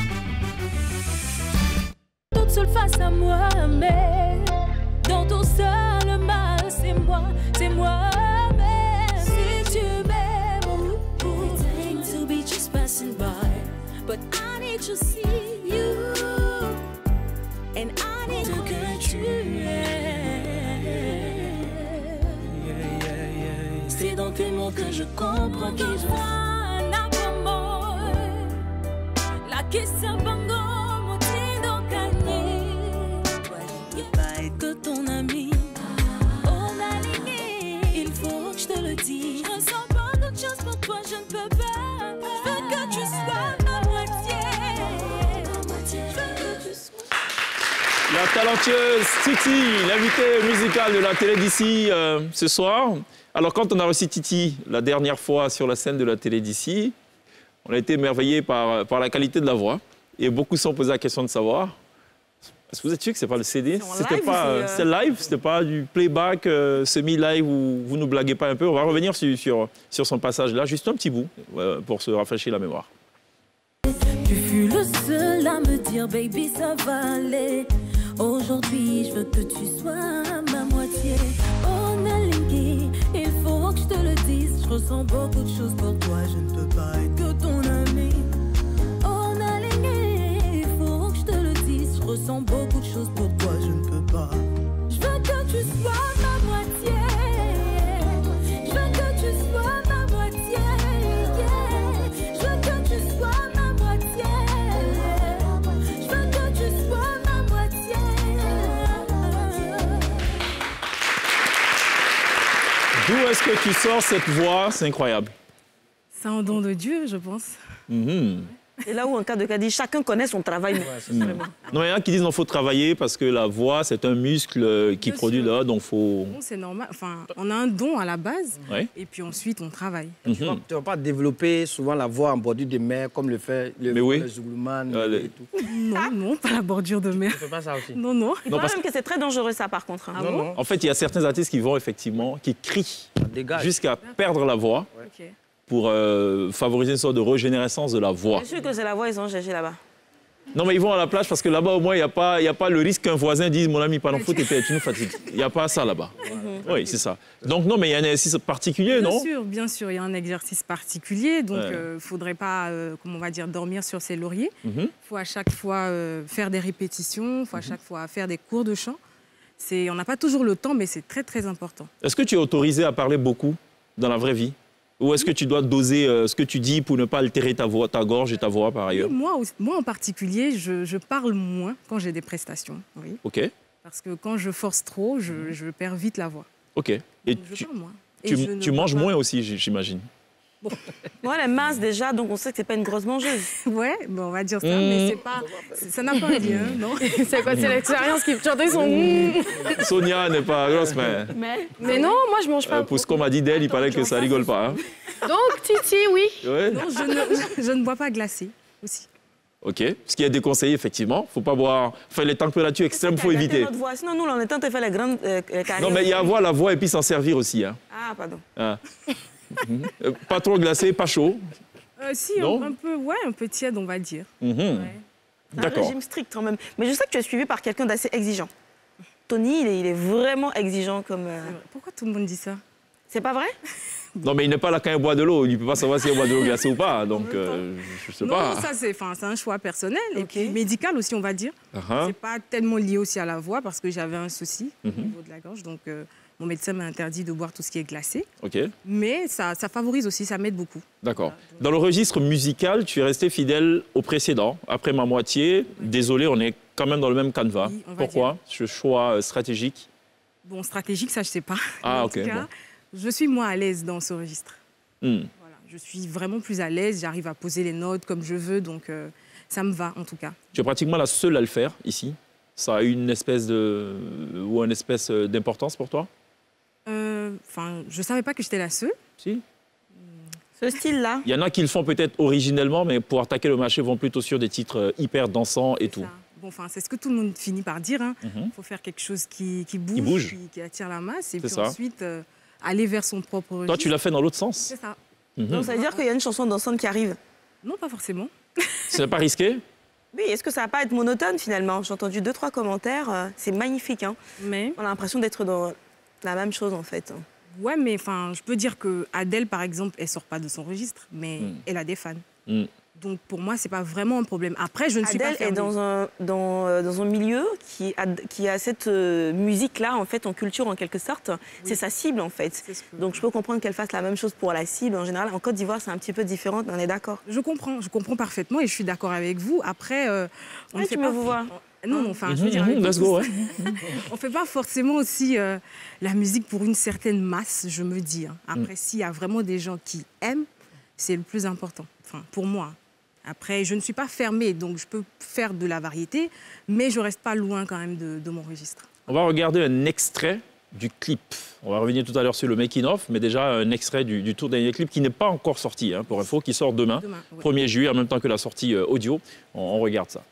Toute seule face à moi, mais dans ton seul mal, c'est moi, c'est moi-même. Si tu m'aimes, pretend to be just passing by, but I need to see you, and I need to que tu es. C'est dans tes mots que je comprends qui je vois, n'a pas mort. La question bango. Que ton ami, on a aligné. Il faut que je te le dise. Je ressens pas d'autre chose pour toi, je ne peux pas. Je veux que tu sois ma moitié. Je veux que tu sois. La talentueuse Titi, l'invitée musicale de la télé d'ici euh, ce soir. Alors, quand on a reçu Titi la dernière fois sur la scène de la télé d'ici, on a été émerveillés par, par la qualité de la voix. Et beaucoup se sont posé la question de savoir. Est-ce que vous êtes sûr que ce n'est pas le C D? C'était live pas, ou euh, c'est, euh, c'est live, c'était pas du playback euh, semi-live où vous nous blaguez pas un peu. On va revenir sur, sur, sur son passage là, juste un petit bout euh, pour se rafraîchir la mémoire. Tu fus le seul à me dire, baby, ça va aller. Aujourd'hui, je veux que tu sois ma moitié. On a linké, il faut que je te le dise. Je ressens beaucoup de choses pour toi, je ne peux pas être que ton ami. On a linké, il faut que je te le dise. Je ressens beaucoup de choses pour toi, je ne peux pas. Je veux que tu sois ma moitié. Je veux que tu sois ma moitié. Je veux que tu sois ma moitié. Je veux que tu sois ma moitié. D'où est-ce que tu sors cette voix? C'est incroyable. C'est un don de Dieu, je pense. Mhm. Et là où, en cas de cas, dit, chacun connaît son travail. Vraiment. Non, il y en a qui disent qu'il faut travailler parce que la voix, c'est un muscle euh, qui Bien produit sûr. là, donc faut. Bon, c'est normal. Enfin, on a un don à la base, Ouais. et puis ensuite on travaille. Mhm. Tu ne vas pas développer souvent la voix en bordure de mer comme le fait le, Mais oui. le Zoulouman Euh, et les- tout. Non, non, pas la bordure de mer. Tu fais pas ça aussi? Non, non. Il Non, paraît parce même que c'est très dangereux, ça, par contre. hein. Ah Non, bon non, En fait, il y a certains artistes qui vont effectivement, qui crient ça dégage. jusqu'à perdre la voix Ok. pour euh, favoriser une sorte de régénérescence de la voix. Bien sûr que c'est la voix, ils ont cherché là-bas. Non, mais ils vont à la plage parce que là-bas, au moins, il n'y a, pas- il y a pas le risque qu'un voisin dise « Mon ami, pas faute, tu nous fatigues ». Il n'y a pas ça là-bas. Oui, c'est ça. Donc, non, mais il y a un exercice particulier, Bien non? sûr, bien sûr, il y a un exercice particulier, donc il Ouais. ne faudrait pas, euh, comment on va dire, dormir sur ses lauriers. Il Mhm. faut à chaque fois euh, faire des répétitions, il faut à chaque fois faire des cours de chant. C'est, on n'a pas toujours le temps, mais c'est très, très important. Est-ce que tu es autorisé à parler beaucoup dans la vraie vie? Ou est-ce que tu dois doser euh, ce que tu dis pour ne pas altérer ta voix, ta gorge et ta voix par ailleurs? Oui, moi, aussi- moi, en particulier, je, je parle moins quand j'ai des prestations, oui. Ok, Parce que quand je force trop, je, je perds vite la voix. ok. Et Donc, je tu, parle moins. Et tu, je ne tu bois manges pas. moins aussi, j- j'imagine. Moi, elle est mince déjà, donc on sait que c'est pas une grosse mangeuse. Ouais, bon, on va dire ça, Mmh. mais c'est pas, c'est- ça n'a pas un lien, non? C'est quoi, c'est l'expérience qui chantait son. Sonia n'est pas grosse, mais Mais Mais non, moi je mange pas. euh, pour ce qu'on m'a dit d'elle, il paraît que ça rigole pas. Hein. Donc Titi, oui. Ouais. Non, je ne, je ne bois pas glacé aussi. Ok, ce qui est déconseillé, effectivement. Faut pas boire. Enfin, les températures extrêmes, faut Gâter éviter. notre voix. Sinon, nous, là, on est en train de faire les grandes euh, carrières. Non, mais il y a avoir la voix et puis s'en servir aussi. Hein. Ah, pardon. Ah. Mhm. Euh, Pas trop glacé, pas chaud. Euh, si, Non un, un peu, ouais, un peu tiède, on va dire. Mhm. Ouais. C'est un D'accord. régime strict quand même. Mais je sais que tu es suivi par quelqu'un d'assez exigeant. Tony, il est, il est vraiment exigeant comme... euh, Pourquoi tout le monde dit ça? C'est pas vrai? Non, mais il n'est pas là quand il boit de l'eau. Il ne peut pas savoir s'il boit de l'eau glacée ou pas. Donc, euh, je sais Non, pas. ça c'est, enfin, c'est un choix personnel et Ok. puis médical aussi, on va dire. Ah, ah. C'est pas tellement lié aussi à la voix parce que j'avais un souci Mhm. au niveau de la gorge, donc euh, mon médecin m'a interdit de boire tout ce qui est glacé. Ok, Mais ça, ça favorise aussi, ça m'aide beaucoup. d'accord. Dans le registre musical, tu es resté fidèle au précédent. Après ma moitié, désolé, on est quand même dans le même canevas. Oui, on va Pourquoi ce choix euh, stratégique? Bon, stratégique, ça je sais pas. Ah, Mais en ok, tout cas, bon. je suis moins à l'aise dans ce registre. Hmm. Voilà, je suis vraiment plus à l'aise, j'arrive à poser les notes comme je veux, donc euh, ça me va en tout cas. Tu es pratiquement la seule à le faire ici. Ça a une espèce de ou une espèce d'importance pour toi? Euh, enfin, je savais pas que j'étais la seule. Si. Ce style-là. Il y en a qui le font peut-être originellement, mais pour attaquer le marché, vont plutôt sur des titres hyper dansants et tout. Ça. Bon, enfin, c'est ce que tout le monde finit par dire. Il Mhm. faut faire quelque chose qui, qui bouge, Qui bouge. Qui, qui attire la masse, et C'est puis ça. ensuite euh, aller vers son propre Toi, registre. tu l'as fait dans l'autre sens. C'est ça. Mhm. Donc ça veut dire qu'il y a une chanson dansante qui arrive. Non, pas forcément. C'est pas risqué? Oui, est-ce que ça va pas être monotone finalement? J'ai entendu deux, trois commentaires. euh, C'est magnifique. Hein. Mais On a l'impression d'être dans la même chose en fait. ouais, mais enfin, je peux dire que Adèle, par exemple, elle sort pas de son registre, mais Mm. elle a des fans. Mm. Donc pour moi, c'est pas vraiment un problème. Après, je ne suis Adèle pas fermée. est dans un, dans, euh, dans un milieu qui a, qui a cette euh, musique-là, en fait, en culture, en quelque sorte. C'est sa cible, en fait. C'est ce que- Donc, je peux comprendre qu'elle fasse la même chose pour la cible. En général, en Côte d'Ivoire, c'est un petit peu différent, on est d'accord. Je comprends, je comprends parfaitement et je suis d'accord avec vous. Après, euh, on Ouais, ne tu fait me pas. vous vois. Non, enfin, je veux Mhm, dire, mhm, avec let's vous go, tous. On fait pas forcément aussi euh, la musique pour une certaine masse, je me dis. hein. Après, s'il y a vraiment des gens qui aiment, c'est le plus important. Enfin, pour moi. Après, je ne suis pas fermée, donc je peux faire de la variété, mais je reste pas loin quand même de, de mon registre. On va regarder un extrait du clip. On va revenir tout à l'heure sur le making-of, mais déjà un extrait du, du tout dernier clip qui n'est pas encore sorti, hein, pour info, qui sort demain, Demain, ouais. premier juillet, en même temps que la sortie euh, audio. On, on regarde ça.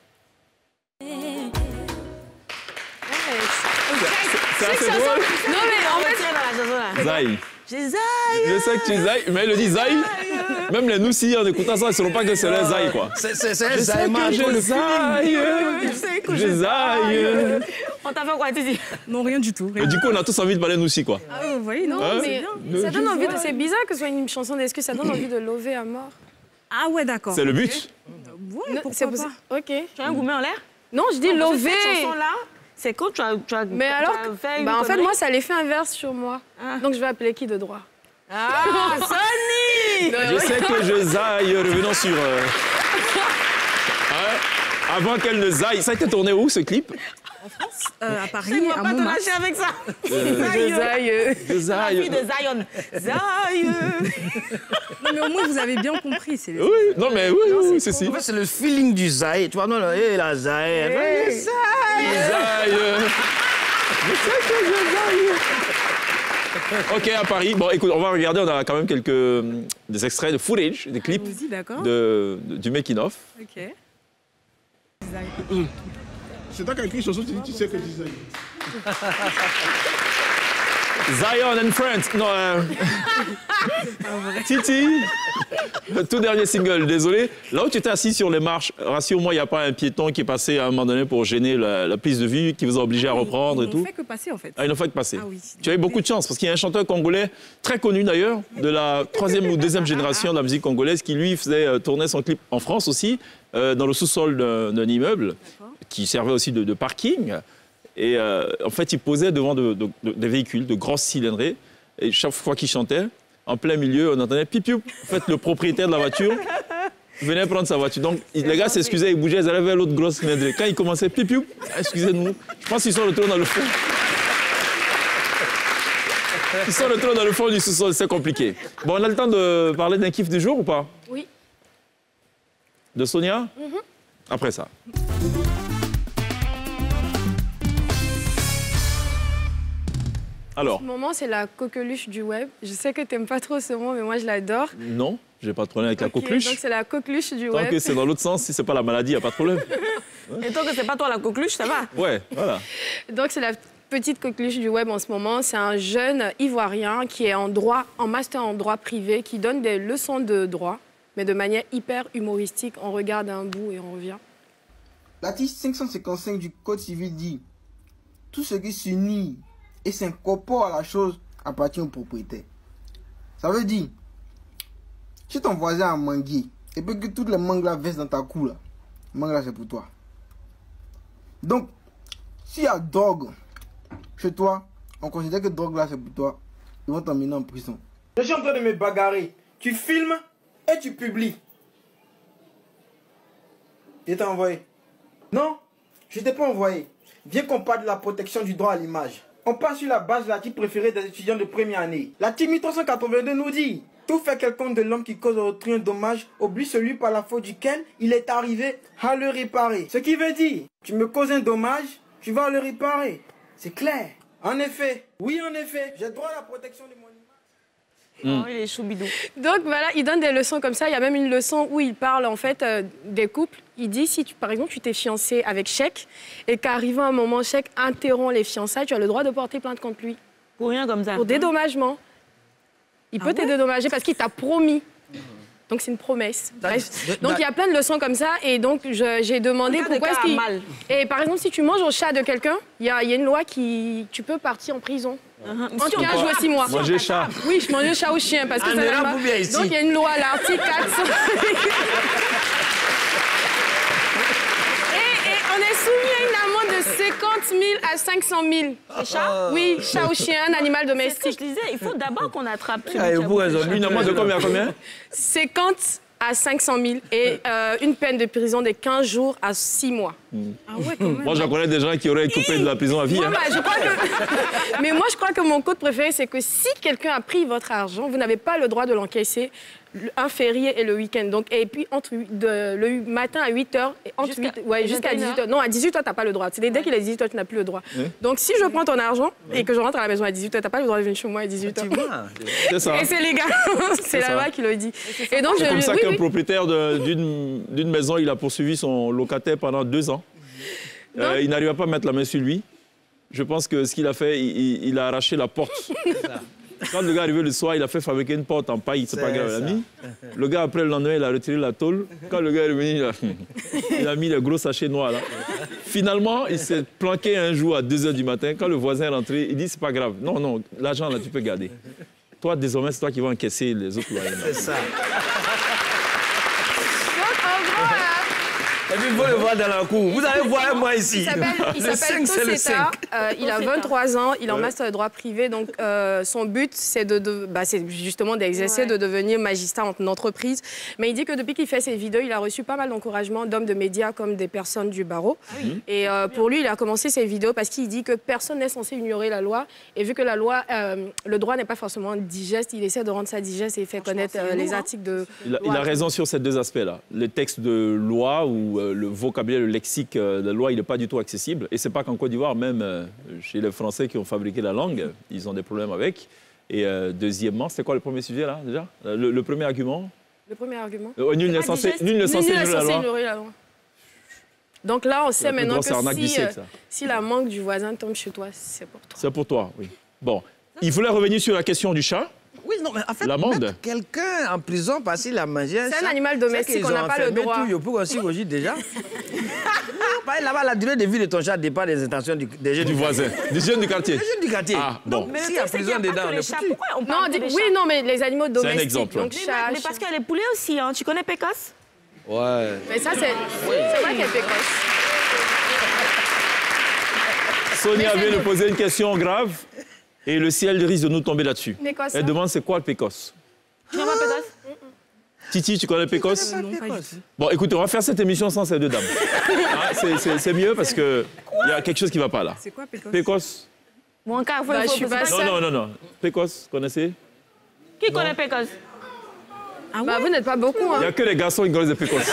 C'est assez drôle. Non, mais en fait, dans la chanson, là. Zai. J'ai Zai. Je sais que tu Zai, mais il le dit Zai. Même les nous, si en écoutant ça, ils ne sauront pas que c'est le Zai, quoi. C'est c'est- c'est un Je sais zaïman, que je le le Zai. Je sais que Je je Zai. On t'a fait quoi, tu dis? Non, rien du tout. rien Et du du coup, on a tous envie de parler nous aussi, quoi. tout. Ah, vous voyez, non, Non, Hein? mais Le- ça donne envie de... C'est bizarre que ce soit une chanson d'excuse, ça donne envie de lover à mort. Ah ouais, d'accord. C'est le but. Ouais, Non, pourquoi c'est pas. pour ça. Ok. Tu as un gourmet en l'air? Non, je dis Non, parce que lover. Cette chanson-là, c'est quand tu as, tu as, Mais tu alors, as fait une bah en fait, connerie. moi, ça a l'effet inverse sur moi. Ah. Donc, je vais appeler qui de droit? Ah, Sonny! Je sais que je zaille. Revenons sur. euh, hein, avant qu'elle ne zaille. Ça a été tourné où, ce clip? Euh, à Je Paris, ne vois à pas te Montmartre. lâcher avec ça. Je zaille. Je La zaille. fille de Zion. Zion. Non, mais au moins, vous avez bien compris. C'est les... Oui, non, mais oui, oui, oui, c'est si. En fait, c'est le feeling du zaï. Tu vois, non, là, hé, la zaï. Je zaille. Je sais que je zaille. Ok, à Paris. Bon, écoute, on va regarder. On a quand même quelques euh, des extraits de footage, des clips Allons-y, d'accord. de, de- du making-of. Ok. C'est toi qui as écrit une chanson, tu dis, tu sais que tu sais. Zion and Friends. Non, euh... Titi. Le tout dernier single, désolé. Là où tu étais assis sur les marches, rassure-moi, il n'y a pas un piéton qui est passé à un moment donné pour gêner la, la prise de vue, qui vous a obligé à reprendre Ils et n'ont tout. fait que passer, en fait. Ah, il n'a fait que passer. Ah oui. Tu as eu beaucoup de chance parce qu'il y a un chanteur congolais très connu d'ailleurs, de la troisième ou deuxième génération de la musique congolaise, qui lui faisait euh, tourner son clip en France aussi, euh, dans le sous-sol d'un d'un immeuble, qui servait aussi de, de parking. Et euh, en fait, il posait devant de- de- de- des véhicules de grosses cylindrées. Et chaque fois qu'il chantait, en plein milieu, on entendait piou piou. En fait, le propriétaire de la voiture venait prendre sa voiture. Donc, il- les gars s'excusaient, ils bougeaient, ils allaient vers l'autre grosse cylindrée. Quand il commençait piou piou, excusez-nous, je pense qu'ils sont retournés dans le fond. Ils sont retournés dans le fond du sous-sol, c'est compliqué. Bon, on a le temps de parler d'un kiff du jour ou pas? Oui. De Sonia? Après ça. Alors, Ce moment, c'est la coqueluche du web. Je sais que tu n'aimes pas trop ce mot, mais moi, je l'adore. non, j'ai pas de problème avec la Ok, coqueluche. Donc, c'est la coqueluche du Tant web. que c'est dans l'autre sens, si c'est pas la maladie, il n'y a pas de problème. Et tant que c'est pas toi la coqueluche, ça va. Ouais, voilà. Donc, c'est la petite coqueluche du web en ce moment. C'est un jeune Ivoirien qui est en droit, en master en droit privé, qui donne des leçons de droit, mais de manière hyper humoristique. On regarde un bout et on revient. L'article cinq cent cinquante-cinq du Code civil dit « Tout ce qui s'unit et s'incorpore à la chose appartient au propriétaire. » Ça veut dire, si ton voisin a mangué et puis que toutes les mangues là versent dans ta cour, là, mangue là c'est pour toi. Donc, s'il y a drogue chez toi, on considère que drogue là c'est pour toi, ils vont t'emmener en prison. Je suis en train de me bagarrer. Tu filmes et tu publies. Je t'ai envoyé. Non, je t'ai pas envoyé. Viens qu'on parle de la protection du droit à l'image. On part sur la base de l'article préféré des étudiants de première année. L'article mille trois cent quatre-vingt-deux nous dit « Tout fait quelconque de l'homme qui cause au autrui un dommage oblige celui par la faute duquel il est arrivé à le réparer. » Ce qui veut dire, tu me causes un dommage, tu vas le réparer. C'est clair. En effet, oui, en effet, j'ai droit à la protection de mon image. Mm. Oh, il est choubidou. Donc voilà, il donne des leçons comme ça. Il y a même une leçon où il parle en fait euh, des couples. Il dit si tu, par exemple tu t'es fiancé avec Cheikh et qu'arrivant un moment Cheikh interrompt les fiançailles, tu as le droit de porter plainte contre lui. Pour rien comme ça. Pour dédommagement. Il ah peut ouais te dédommager parce qu'il t'a promis. Donc c'est une promesse. Bref. Donc il y a plein de leçons comme ça et donc j'ai demandé pourquoi est-ce qu'il... mal. Et par exemple si tu manges au chat de quelqu'un, il y, y a une loi qui... Tu peux partir en prison. Uh-huh. En quinze jours, six mois. Manger chat. Oui, je mange chat ou chien parce que ah, ça là, là, bien ici. Donc il y a une loi, l'article quatre cents. et, et on est soumis à une amende de cinquante mille à cinq cent mille. C'est chat? Oui, chat ou chien, un animal domestique. C'est ce que je disais, il faut d'abord qu'on attrape celui ah, qui a vous raison. Une amende de combien à combien? cinquante à cinq cent mille et euh, une peine de prison de quinze jours à six mois. Mm. Ah ouais, quand même. Moi, j'en connais des gens qui auraient coupé de la prison à vie. Moi, hein. bah, je crois que... Mais moi, je crois que mon code préféré, c'est que si quelqu'un a pris votre argent, vous n'avez pas le droit de l'encaisser un férié et le week-end. Donc, et puis, entre de, le matin à huit heures, et entre jusqu'à ouais, jusqu'à dix-huit heures. Non, à dix-huit heures, tu n'as pas le droit. C'est dès qu'il est dix-huit heures, tu n'as plus le droit. Mmh. Donc, si je prends ton argent et que je rentre à la maison à dix-huit heures, tu n'as pas le droit de venir chez moi à dix-huit heures. C'est ça. Et c'est légal. C'est la loi qui le dit. Et donc, c'est comme ça oui, qu'un oui. propriétaire d'une d'une maison, il a poursuivi son locataire pendant deux ans. Euh, il n'arriva pas à mettre la main sur lui. Je pense que ce qu'il a fait, il, il a arraché la porte. Quand le gars est arrivé le soir, il a fait fabriquer une porte en paille, c'est pas grave, il a mis. Le gars, après, le lendemain, il a retiré la tôle. Quand le gars est revenu, il a, il a mis le gros sachet noir, là. Finalement, il s'est planqué un jour à deux heures du matin. Quand le voisin est rentré, il dit, c'est pas grave. Non, non, l'argent, là, tu peux garder. Toi, désormais, c'est toi qui vas encaisser les autres loyers. C'est ça. Et puis, il faut le voir dans la cour. Vous allez voir moi ici. Il s'appelle Toseta, euh, il a vingt-trois ans, il est en master de droit privé. Donc, euh, son but, c'est de, de, bah, justement d'exercer, ouais. de devenir magistrat en entreprise. Mais il dit que depuis qu'il fait ses vidéos, il a reçu pas mal d'encouragement d'hommes de médias comme des personnes du barreau. Ah oui. Et euh, pour lui, il a commencé ses vidéos parce qu'il dit que personne n'est censé ignorer la loi. Et vu que la loi, euh, le droit n'est pas forcément digeste, il essaie de rendre ça digeste et il fait connaître euh, les articles de il a, il a raison sur ces deux aspects-là. Les textes de loi ou le vocabulaire, le lexique de la loi, il n'est pas du tout accessible. Et c'est pas qu'en Côte d'Ivoire, même euh, chez les Français qui ont fabriqué la langue, ils ont des problèmes avec. Et euh, deuxièmement, c'est quoi le premier sujet là déjà le, le premier argument Le premier argument euh, Nul n'est censé ignorer la loi. Donc là, on sait maintenant que si, siècle, euh, si la mangue du voisin tombe chez toi, c'est pour toi. C'est pour toi, oui. Bon, il voulait revenir sur la question du chat. Oui, non, mais en fait, mettre quelqu'un en prison parce qu'il a mangé un C'est un animal domestique, on n'a pas le droit. Tout, pour aussi aussi déjà. Là-bas, la durée de vie de ton chat dépend des intentions du, des jeunes du voisin, des jeunes du quartier. Des jeunes du quartier. Ah, bon. Mais s'il y a prison dedans, on est foutu. Pourquoi on non, dit, oui, non, mais les animaux domestiques. C'est un exemple. Donc, mais, chat, mais parce qu'il y a les poulets aussi, hein. Tu connais Pécosse? Ouais. Mais ça, c'est oui. c'est vrai qu'elle est Pécosse. Sonia vient de poser une question grave. Et le ciel risque de nous tomber là-dessus. Elle demande c'est quoi le pécosse? Tu connais pas Pécosse? Titi, tu connais le pécosse? Non, pas du tout. Bon, écoutez, on va faire cette émission sans ces deux dames. Ah, c'est mieux parce qu'il y a quelque chose qui ne va pas là. C'est quoi pécosse? Pécosse. Bon, car, bah, je suis pas Non, non, non, non. Pécosse, connaissez? Qui connaît Pécosse? Ah ouais? Bah, vous n'êtes pas beaucoup. Il hein. n'y a que les garçons qui connaissent les pécosses.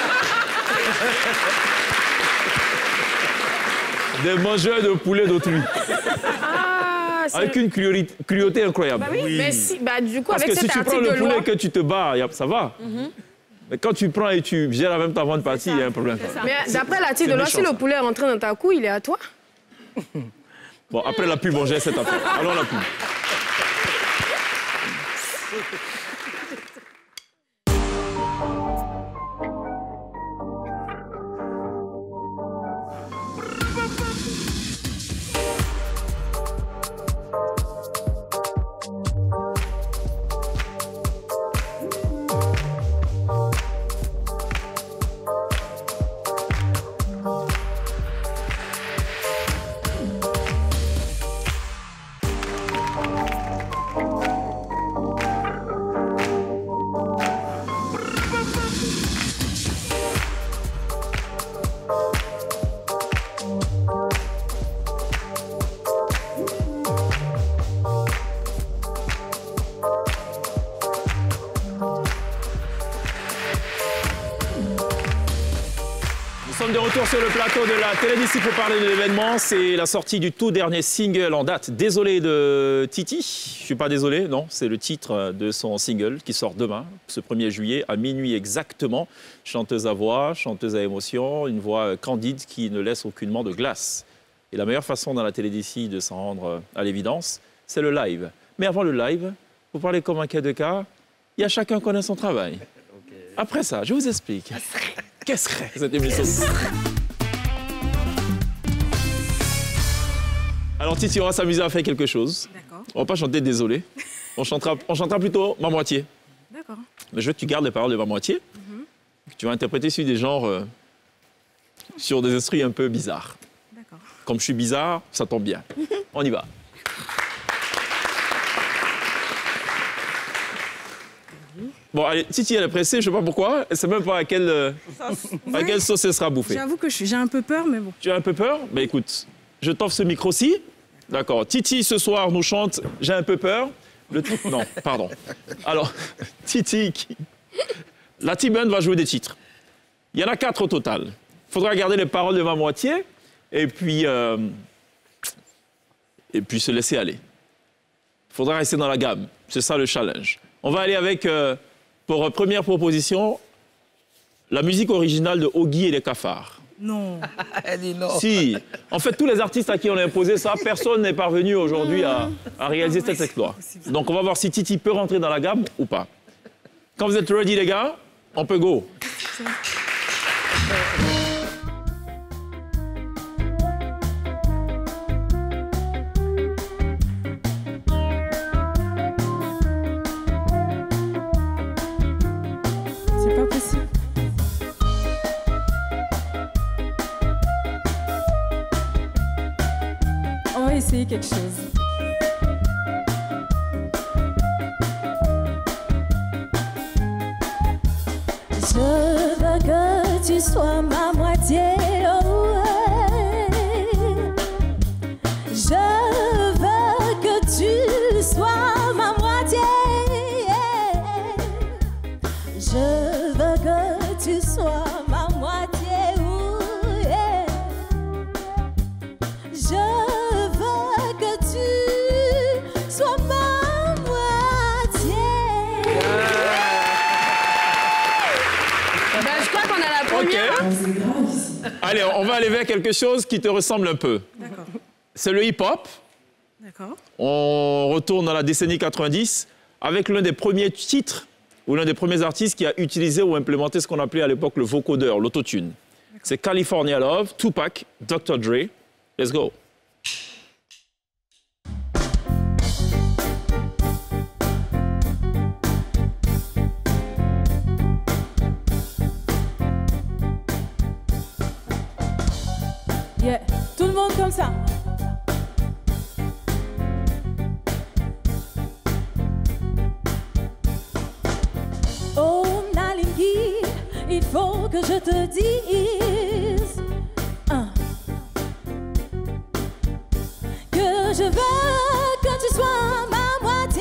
Des mangeurs de poulet d'autrui. Ah, avec une cruauté, cruauté incroyable. Bah oui, oui. Mais si, bah, du coup, parce avec que cet si tu prends le poulet loi... que tu te bats, ça va. Mm-hmm. Mais quand tu prends et tu gères la même ta vente partie, il y a un problème. Mais d'après l'article de loi, si le poulet est rentré dans ta cou, il est à toi. Bon, après la pub, on gère cette affaire. Allons la pub. sommes de retour sur le plateau de la Téléd'ici pour parler de l'événement. C'est la sortie du tout dernier single en date. Désolé de Titi. Je ne suis pas désolé, non. C'est le titre de son single qui sort demain, ce premier juillet, à minuit exactement. Chanteuse à voix, chanteuse à émotion, une voix candide qui ne laisse aucunement de glace. Et la meilleure façon dans la Téléd'ici de s'en rendre à l'évidence, c'est le live. Mais avant le live, vous parlez comme un cas de cas, il y a chacun connaît son travail. Après ça, je vous explique. Qu'est-ce que serait cette émission? Alors Titi, on va s'amuser à faire quelque chose. D'accord. On va pas chanter désolé. On chantera, on chantera plutôt ma moitié. D'accord. Mais je veux que tu gardes les paroles de ma moitié. Mm-hmm. Tu vas interpréter sur des genres, euh, sur des instruments un peu bizarres. D'accord. Comme je suis bizarre, ça tombe bien. On y va. Bon, allez, Titi, elle est pressée, je ne sais pas pourquoi. Elle ne sait même pas à quelle, euh, à quelle sauce elle sera bouffée. J'avoue que j'ai un peu peur, mais bon. Tu as un peu peur? Mais écoute, je t'offre ce micro-ci. D'accord. Titi, ce soir, nous chante « J'ai un peu peur ». Le titre... Non, pardon. Alors, Titi, qui... la T-Bun va jouer des titres. Il y en a quatre au total. Il faudra garder les paroles de ma moitié et puis, euh... et puis se laisser aller. Il faudra rester dans la gamme. C'est ça le challenge. On va aller avec... Euh... Pour première proposition, la musique originale de Oggy et les Cafards. Non. Elle dit non. Si. En fait, tous les artistes à qui on a imposé ça, personne n'est parvenu aujourd'hui à, à réaliser cet exploit. Donc, on va voir si Titi peut rentrer dans la gamme ou pas. Quand vous êtes ready, les gars, on peut go. Essayer quelque chose. Je veux que tu sois ma moitié. Oh ouais. Je veux que tu sois ma moitié. Je veux que tu sois ma moitié. Oh yeah. Je Allez, on va aller vers quelque chose qui te ressemble un peu. D'accord. C'est le hip-hop. D'accord. On retourne dans la décennie quatre-vingt-dix avec l'un des premiers titres ou l'un des premiers artistes qui a utilisé ou implémenté ce qu'on appelait à l'époque le vocodeur, l'autotune. C'est California Love, Tupac, docteur Dre. Let's go. Yeah. Tout le monde comme ça. Oh Nalingui, il faut que je te dise hein, que je veux que tu sois ma moitié.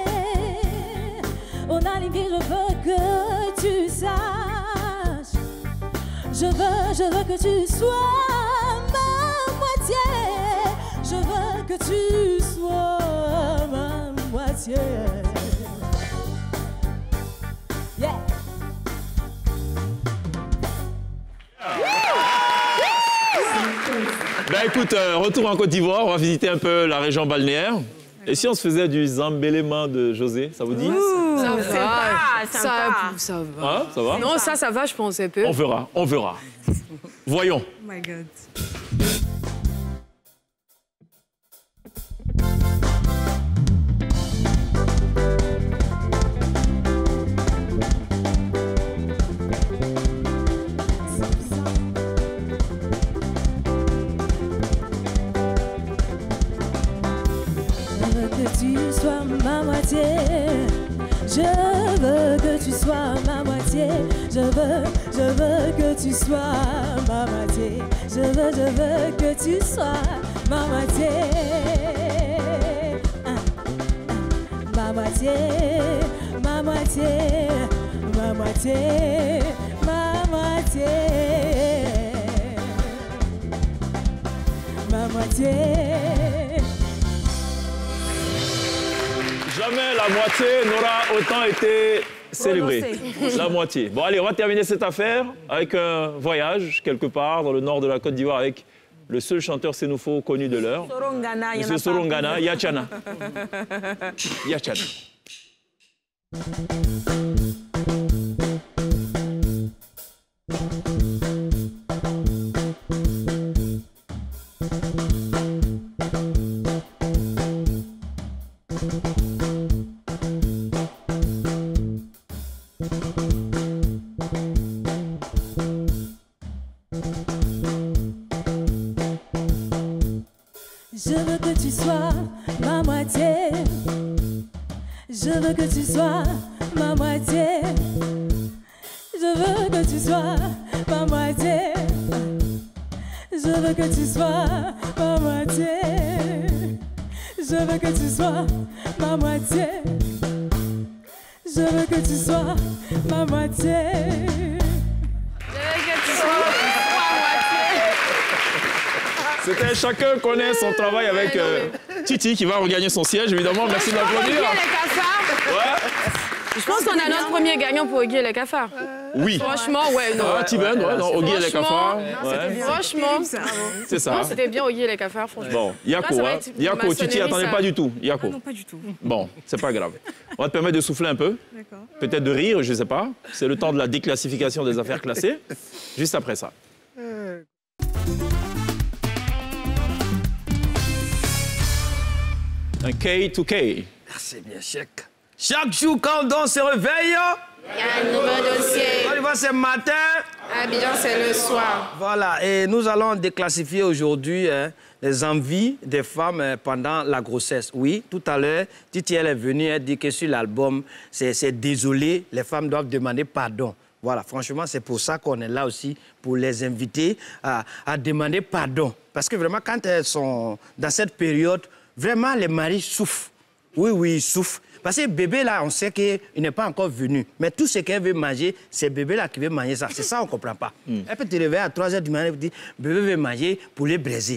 Oh Nalingui, je veux que tu saches. Je veux, je veux que tu sois je veux que tu sois ma moitié. Yeah. Ben écoute, euh, retour en Côte d'Ivoire, on va visiter un peu la région balnéaire. Et si on se faisait du zambélément de José, ça vous dit? Ouh, ça, va, ça, ça, ça va. Hein, ça va? Non, ça, ça va, je pense un peu. On verra, on verra. Voyons. Oh my God. Je veux que tu sois ma moitié. Je veux, je veux que tu sois ma moitié. Je veux, je veux que tu sois ma moitié. Ah, ah, ma moitié, ma moitié, ma moitié, ma moitié. moitié. Jamais la moitié n'aura autant été célébrée. La moitié. Bon, allez, on va terminer cette affaire avec un voyage quelque part dans le nord de la Côte d'Ivoire avec le seul chanteur sénoufo connu de l'heure. Sorongana, Monsieur Sorongana, Yachana. Yachana. Je veux que tu sois ma moitié. Je veux que tu sois ma moitié. Je veux que tu sois ma moitié. Je veux que tu sois ma moitié. Je veux que tu sois ma moitié. Je veux que tu sois ma moitié. C'était Chacun connaît son travail avec euh, Titi qui va regagner son siège, évidemment. Merci de l'applaudir. Je pense qu'on a notre premier gagnant pour Ogui et les cafards. Oui. Franchement, ouais, non. Ah, Tiben, ouais, non, Ogui et les cafards. Ouais. Franchement, c'est ça. C'était bien Ogui et les cafards, franchement. Bon, Yako, Là, hein. Yako, tu t'y attendais pas du tout. Yako. Ah non, pas du tout. Bon, c'est pas grave. On va te permettre de souffler un peu. Peut-être de rire, je sais pas. C'est le temps de la déclassification des affaires classées. Juste après ça. Un K to K. Merci bien, chèque. Chaque jour, quand on se réveille, il y a un nouveau dossier. On y va ce matin. Abidjan, c'est le soir. Voilà, et nous allons déclassifier aujourd'hui hein, les envies des femmes hein, pendant la grossesse. Oui, tout à l'heure, Titi, elle est venue, elle dit que sur l'album, c'est désolé, les femmes doivent demander pardon. Voilà, franchement, c'est pour ça qu'on est là aussi, pour les inviter à, à demander pardon. Parce que vraiment, quand elles sont dans cette période, vraiment, les maris souffrent. Oui, oui, ils souffrent. Parce que bébé, là, on sait qu'il n'est pas encore venu. Mais tout ce qu'elle veut manger, c'est bébé, là, qui veut manger ça. C'est ça, on ne comprend pas. Mm. Elle peut te réveiller à trois heures du matin et dire, bébé veut manger poulet braisé.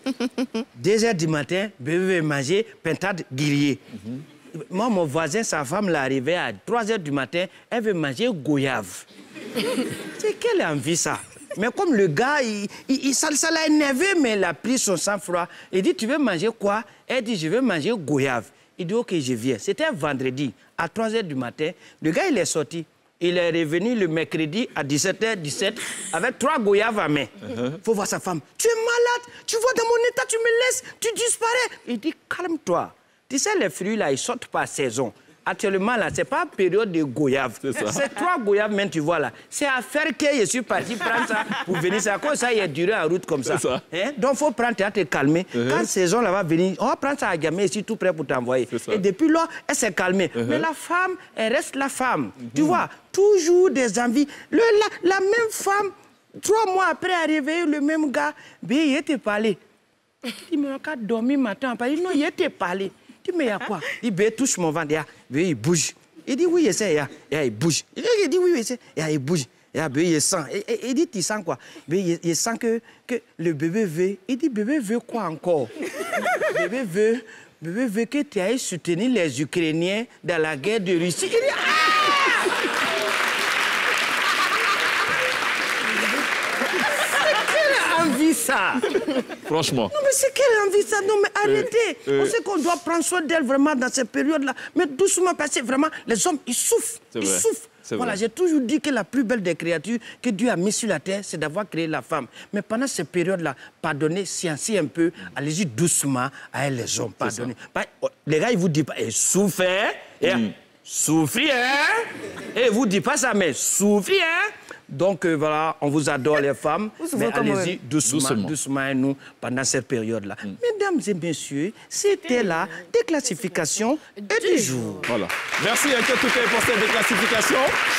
deux heures du matin, bébé veut manger pintade grillée. Mm-hmm. Moi, mon voisin, sa femme, l'a arrivé à trois heures du matin, elle veut manger goyave. C'est quelle envie, ça? Mais comme le gars, il, il, il, ça, ça l'a énervé, mais il a pris son sang-froid. Il dit, tu veux manger quoi? Elle dit, je veux manger goyave. Il dit, OK, je viens. C'était vendredi, à trois heures du matin. Le gars, il est sorti. Il est revenu le mercredi à dix-sept heures dix-sept avec trois goyaves à main. Il uh-huh. faut voir sa femme. Tu es malade, tu vois dans mon état, tu me laisses, tu disparais. Il dit, calme-toi. Tu sais, les fruits, là, ils sortent par saison. Actuellement, là, ce n'est pas période de goyave. C'est trois goyaves, même, tu vois, là. C'est à faire que je suis parti prendre ça pour venir. C'est à cause ça, il est duré en route comme ça. ça. Hein? Donc, il faut prendre, tu vas te calmer. Uh-huh. Quand saison, là, va venir, on va prendre ça à gamin ici, tout prêt pour t'envoyer. Et depuis là, elle s'est calmée. Uh-huh. Mais la femme, elle reste la femme. Uh-huh. Tu vois, toujours des envies. Le, la, la même femme, trois mois après, arriver, le même gars, ben, il était parlé. Il m'a encore dormi matin. Il dit, non, il était parlé. Il dit, mais il y a quoi? Il dit, touche mon ventre. Il bouge. Il dit, oui, essaie. Il bouge. Il dit, oui, essaie. Il bouge. Il sent. Il dit, tu sens quoi? Il sent que, que le bébé veut. Il dit, bébé veut quoi encore? Bébé veut, bébé veut que tu ailles soutenir les Ukrainiens dans la guerre de Russie. Il dit, ah! Envie ça. Franchement. Non, mais c'est quelle envie ça? Non, mais arrêtez. Euh, euh... On sait qu'on doit prendre soin d'elle vraiment dans cette période-là. Mais doucement, parce que vraiment, les hommes, ils souffrent. Ils vrai. souffrent. Voilà, j'ai toujours dit que la plus belle des créatures que Dieu a mis sur la terre, c'est d'avoir créé la femme. Mais pendant cette période-là, pardonnez, sciencez un peu, allez-y doucement à elle, les hommes, pardonnez. Les gars, ils vous disent pas, eh, souffrez, eh, mm. souffrez, hein? Et ils vous disent pas ça, mais souffrez, hein? Donc euh, voilà, on vous adore les femmes, mais allez-y doucement, doucement, doucement et nous pendant cette période-là. Mm. Mesdames et messieurs, c'était la déclassification du jour. Voilà. Merci à tous pour cette déclassification.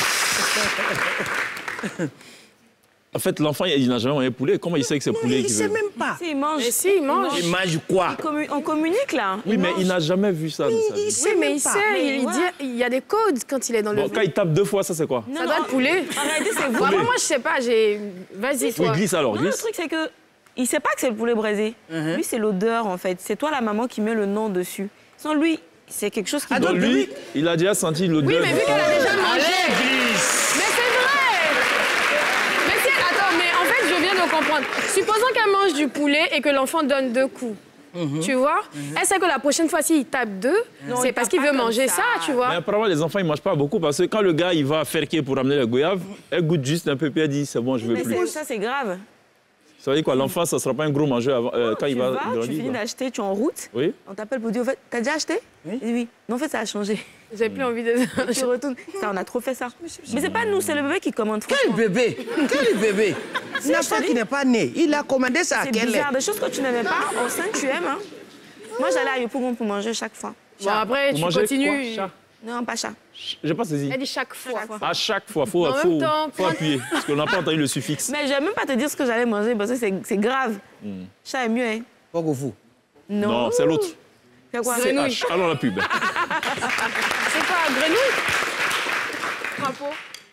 En fait, l'enfant, il n'a jamais mangé poulet. Comment il sait que c'est poulet qu'il veut? Il ne sait même pas. Si, il mange. Mais si, il mange. Il mange quoi? commu on communique, là. Oui, il mais mange. Il n'a jamais vu ça. Oui, il sait oui, mais il pas. sait. Mais il, ouais. dit, il y a des codes quand il est dans bon, le... Quand il tape deux fois, ça, c'est quoi? Non, Ça non, doit être poulet. En réalité, c'est vous. Moi, moi, je sais pas. J'ai... Vas-y, toi. Oui, glisse alors, non, glisse. le truc, c'est que il sait pas que c'est le poulet braisé. Uh-huh. Lui, c'est l'odeur, en fait. C'est toi, la maman, qui met le nom dessus. Sans lui, c'est quelque chose qui... Ah, donc lui, il a déjà senti l'odeur. Oui, mais vu qu'elle a déjà mangé... Allez, mais c'est vrai. Mais c'est... Attends, mais en fait, je viens de comprendre. Supposons qu'elle mange du poulet et que l'enfant donne deux coups. Mm-hmm. Tu vois? Mm-hmm. Elle sait que la prochaine fois, s'il tape deux, c'est parce qu'il veut manger ça. ça, tu vois? Mais apparemment, les enfants, ils ne mangent pas beaucoup parce que quand le gars, il va faire qu'il pour amener la goyave, elle goûte juste un peu puis elle dit, c'est bon, je veux mais plus. Ça, c'est grave. Ça veut dire quoi? L'enfant, ça ne sera pas un gros mangeur avant, euh, quand tu il va... vas, grandir, tu finis d'acheter, tu es en route, oui? On t'appelle pour dire, en fait, t'as déjà acheté? Oui. Et oui. Non, en fait, ça a changé. J'ai plus envie de... Tu retournes. Ça, on a trop fait ça. Mais c'est pas nous, c'est le bébé qui commande. Quel bébé? Quel bébé? L'enfant qui n'est pas né, il a commandé ça à quelle heure? C'est bizarre, des choses que tu n'aimais pas, au sein tu aimes. Hein. Moi, j'allais à Yopougon pour manger chaque fois. Bon, après, pour tu manger continues. Quoi, non, pas chat. J'ai pas saisi. Elle dit chaque fois. Chaque fois. À chaque fois, il faut, faut, temps, faut appuyer, parce qu'on n'a pas entendu le suffixe. Mais je vais même pas te dire ce que j'allais manger, parce que c'est grave. Mm. Chat est mieux, hein. Pas que vous. Non, non c'est l'autre. C'est quoi? C'est H. Allons la pub. C'est quoi, grenouille? Crapaud.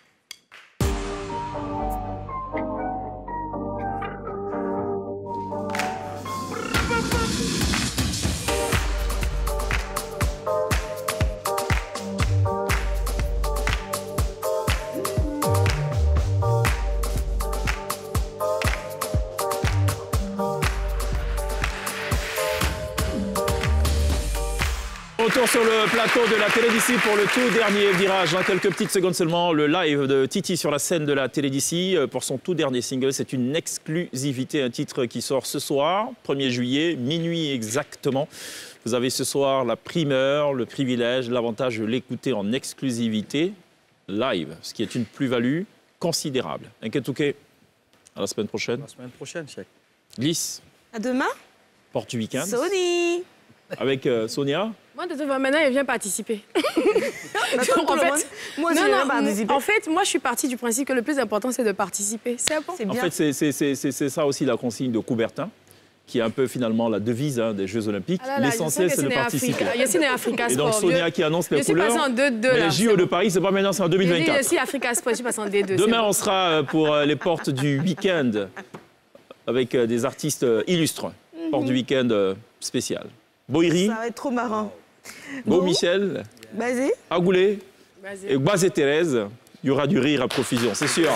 Retour sur le plateau de la télé d'ici pour le tout dernier virage. Dans quelques petites secondes seulement, le live de Titi sur la scène de la télé d'ici pour son tout dernier single. C'est une exclusivité, un titre qui sort ce soir, premier juillet, minuit exactement. Vous avez ce soir la primeur, le privilège, l'avantage de l'écouter en exclusivité live, ce qui est une plus-value considérable. Nketouké, à la semaine prochaine. La semaine prochaine, chèque. Lys. À demain. Porte du week-end. Sony. Avec euh, Sonia. Moi, de toute façon, maintenant, elle vient participer. Donc, en fait, moi aussi, non, non, participer. En fait, moi, je suis partie du principe que le plus important, c'est de participer. C'est bon. En fait, c'est ça aussi la consigne de Coubertin, qui est un peu finalement la devise hein, des Jeux Olympiques. Ah l'essentiel, c'est de participer. Yacine et Africa Sport. Et donc, Sonia qui annonce les couleurs. Je suis passée en deux deux. Mais les J O de Paris, c'est pas maintenant, c'est en deux mille vingt-quatre. Je suis Africa Sport, je suis passée en D deux. Demain, on sera pour les portes du week-end avec des artistes illustres. Porte du week-end spécial. Boiri. Ça va être trop marrant. Beau bon. Michel. Basé. Agoulé. Et Bazé Thérèse. Il y aura du rire à profusion, c'est sûr.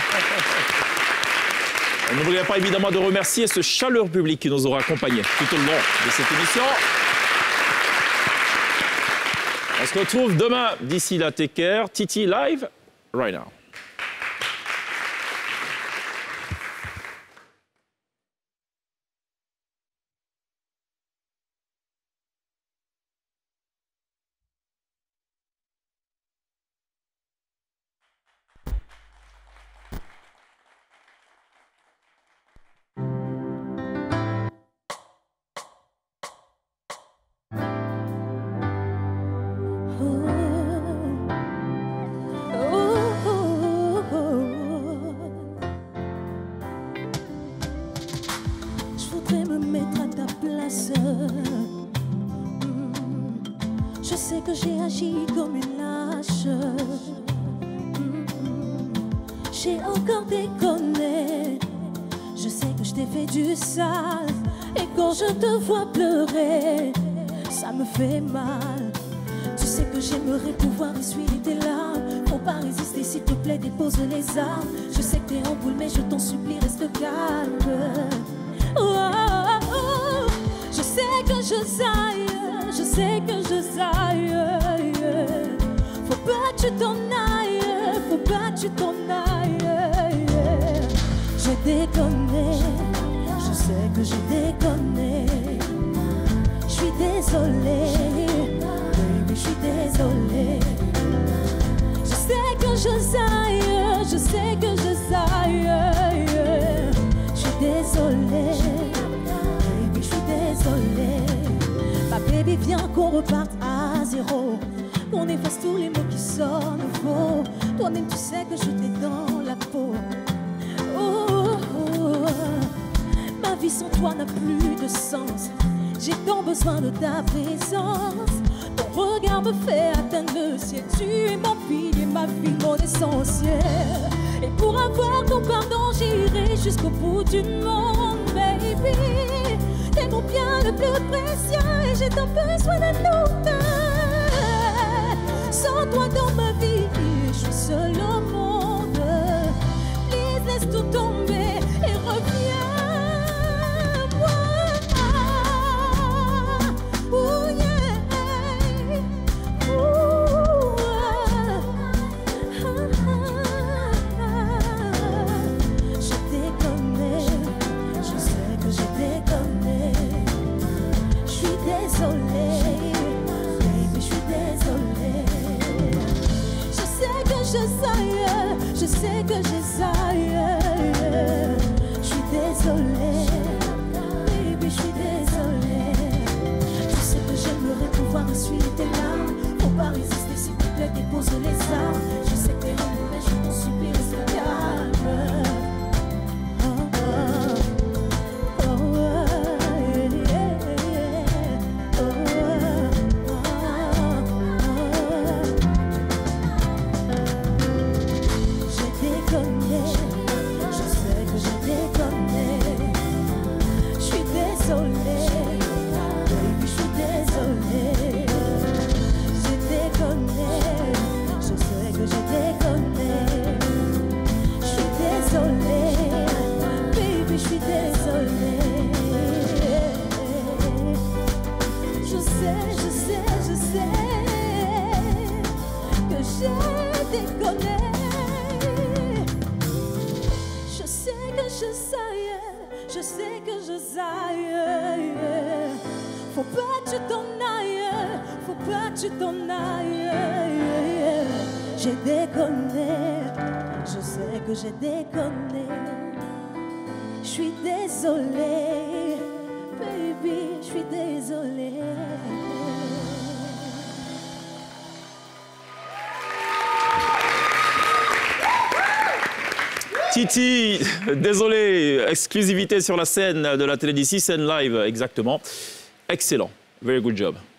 On n'oubliera pas évidemment de remercier ce chaleureux public qui nous aura accompagnés tout au long de cette émission. On se retrouve demain. D'ici là, take care. Titi live, right now. Fait mal. Tu sais que j'aimerais pouvoir essuyer tes larmes. Faut pas résister, s'il te plaît, dépose les armes. Je sais que t'es en boule, mais je t'en supplie, reste calme. Oh, oh, oh. Je sais que je zaille, je sais que je zaille. Faut pas que tu t'en ailles, faut pas que tu t'en ailles. J'ai déconné, je sais que j'ai déconné. Je suis désolée, baby, je suis désolée. Je sais que je zaille, je sais que je zaille. Je suis désolée, baby, je suis désolée. Ma baby, viens qu'on reparte à zéro. Qu'on efface tous les mots qui sonnent faux. Toi-même, tu sais que je t'ai dans la peau. Oh, oh, oh. Ma vie sans toi n'a plus de sens. J'ai tant besoin de ta présence. Ton regard me fait atteindre le ciel. Tu es mon pilier, ma vie, mon essentiel. Et pour avoir ton pardon, j'irai jusqu'au bout du monde, baby. le plus précieux et j'ai tant besoin de nous deux. Sans toi dans ma vie, je suis seule au monde. Please, laisse tout tomber et reviens-moi. Oh yeah. Ooh, je déconne, je sais que je déconne. Je suis désolée, baby, je suis désolée. Je sais que je saille, je sais que je saille. Je suis désolée, baby, je suis désolée. Je sais que j'aimerais pouvoir essuyer tes larmes. Faut pas résister, s'il te plaît, dépose les armes. Je sais que t'es amoureux, mais je t'en supplie, reste calme. Oh, oh, oh, yeah, yeah. Oh, oh, oh. J'ai déconné, je sais que j'ai déconné. Je suis désolée, baby, je suis désolée. J'ai déconné, je sais que j'ai déconné. Je suis désolée, baby, je suis désolée. Je sais, je sais, je sais que j'ai déconné. Je sais que je saille, je sais que je saille. Faut pas que tu t'en ailles, faut pas que tu t'en ailles. J'ai déconné, je sais que j'ai déconné. Je suis désolée, baby, je suis désolée. Titi, désolé, exclusivité sur la scène de la télé d'ici, scène live, exactement. Excellent, very good job.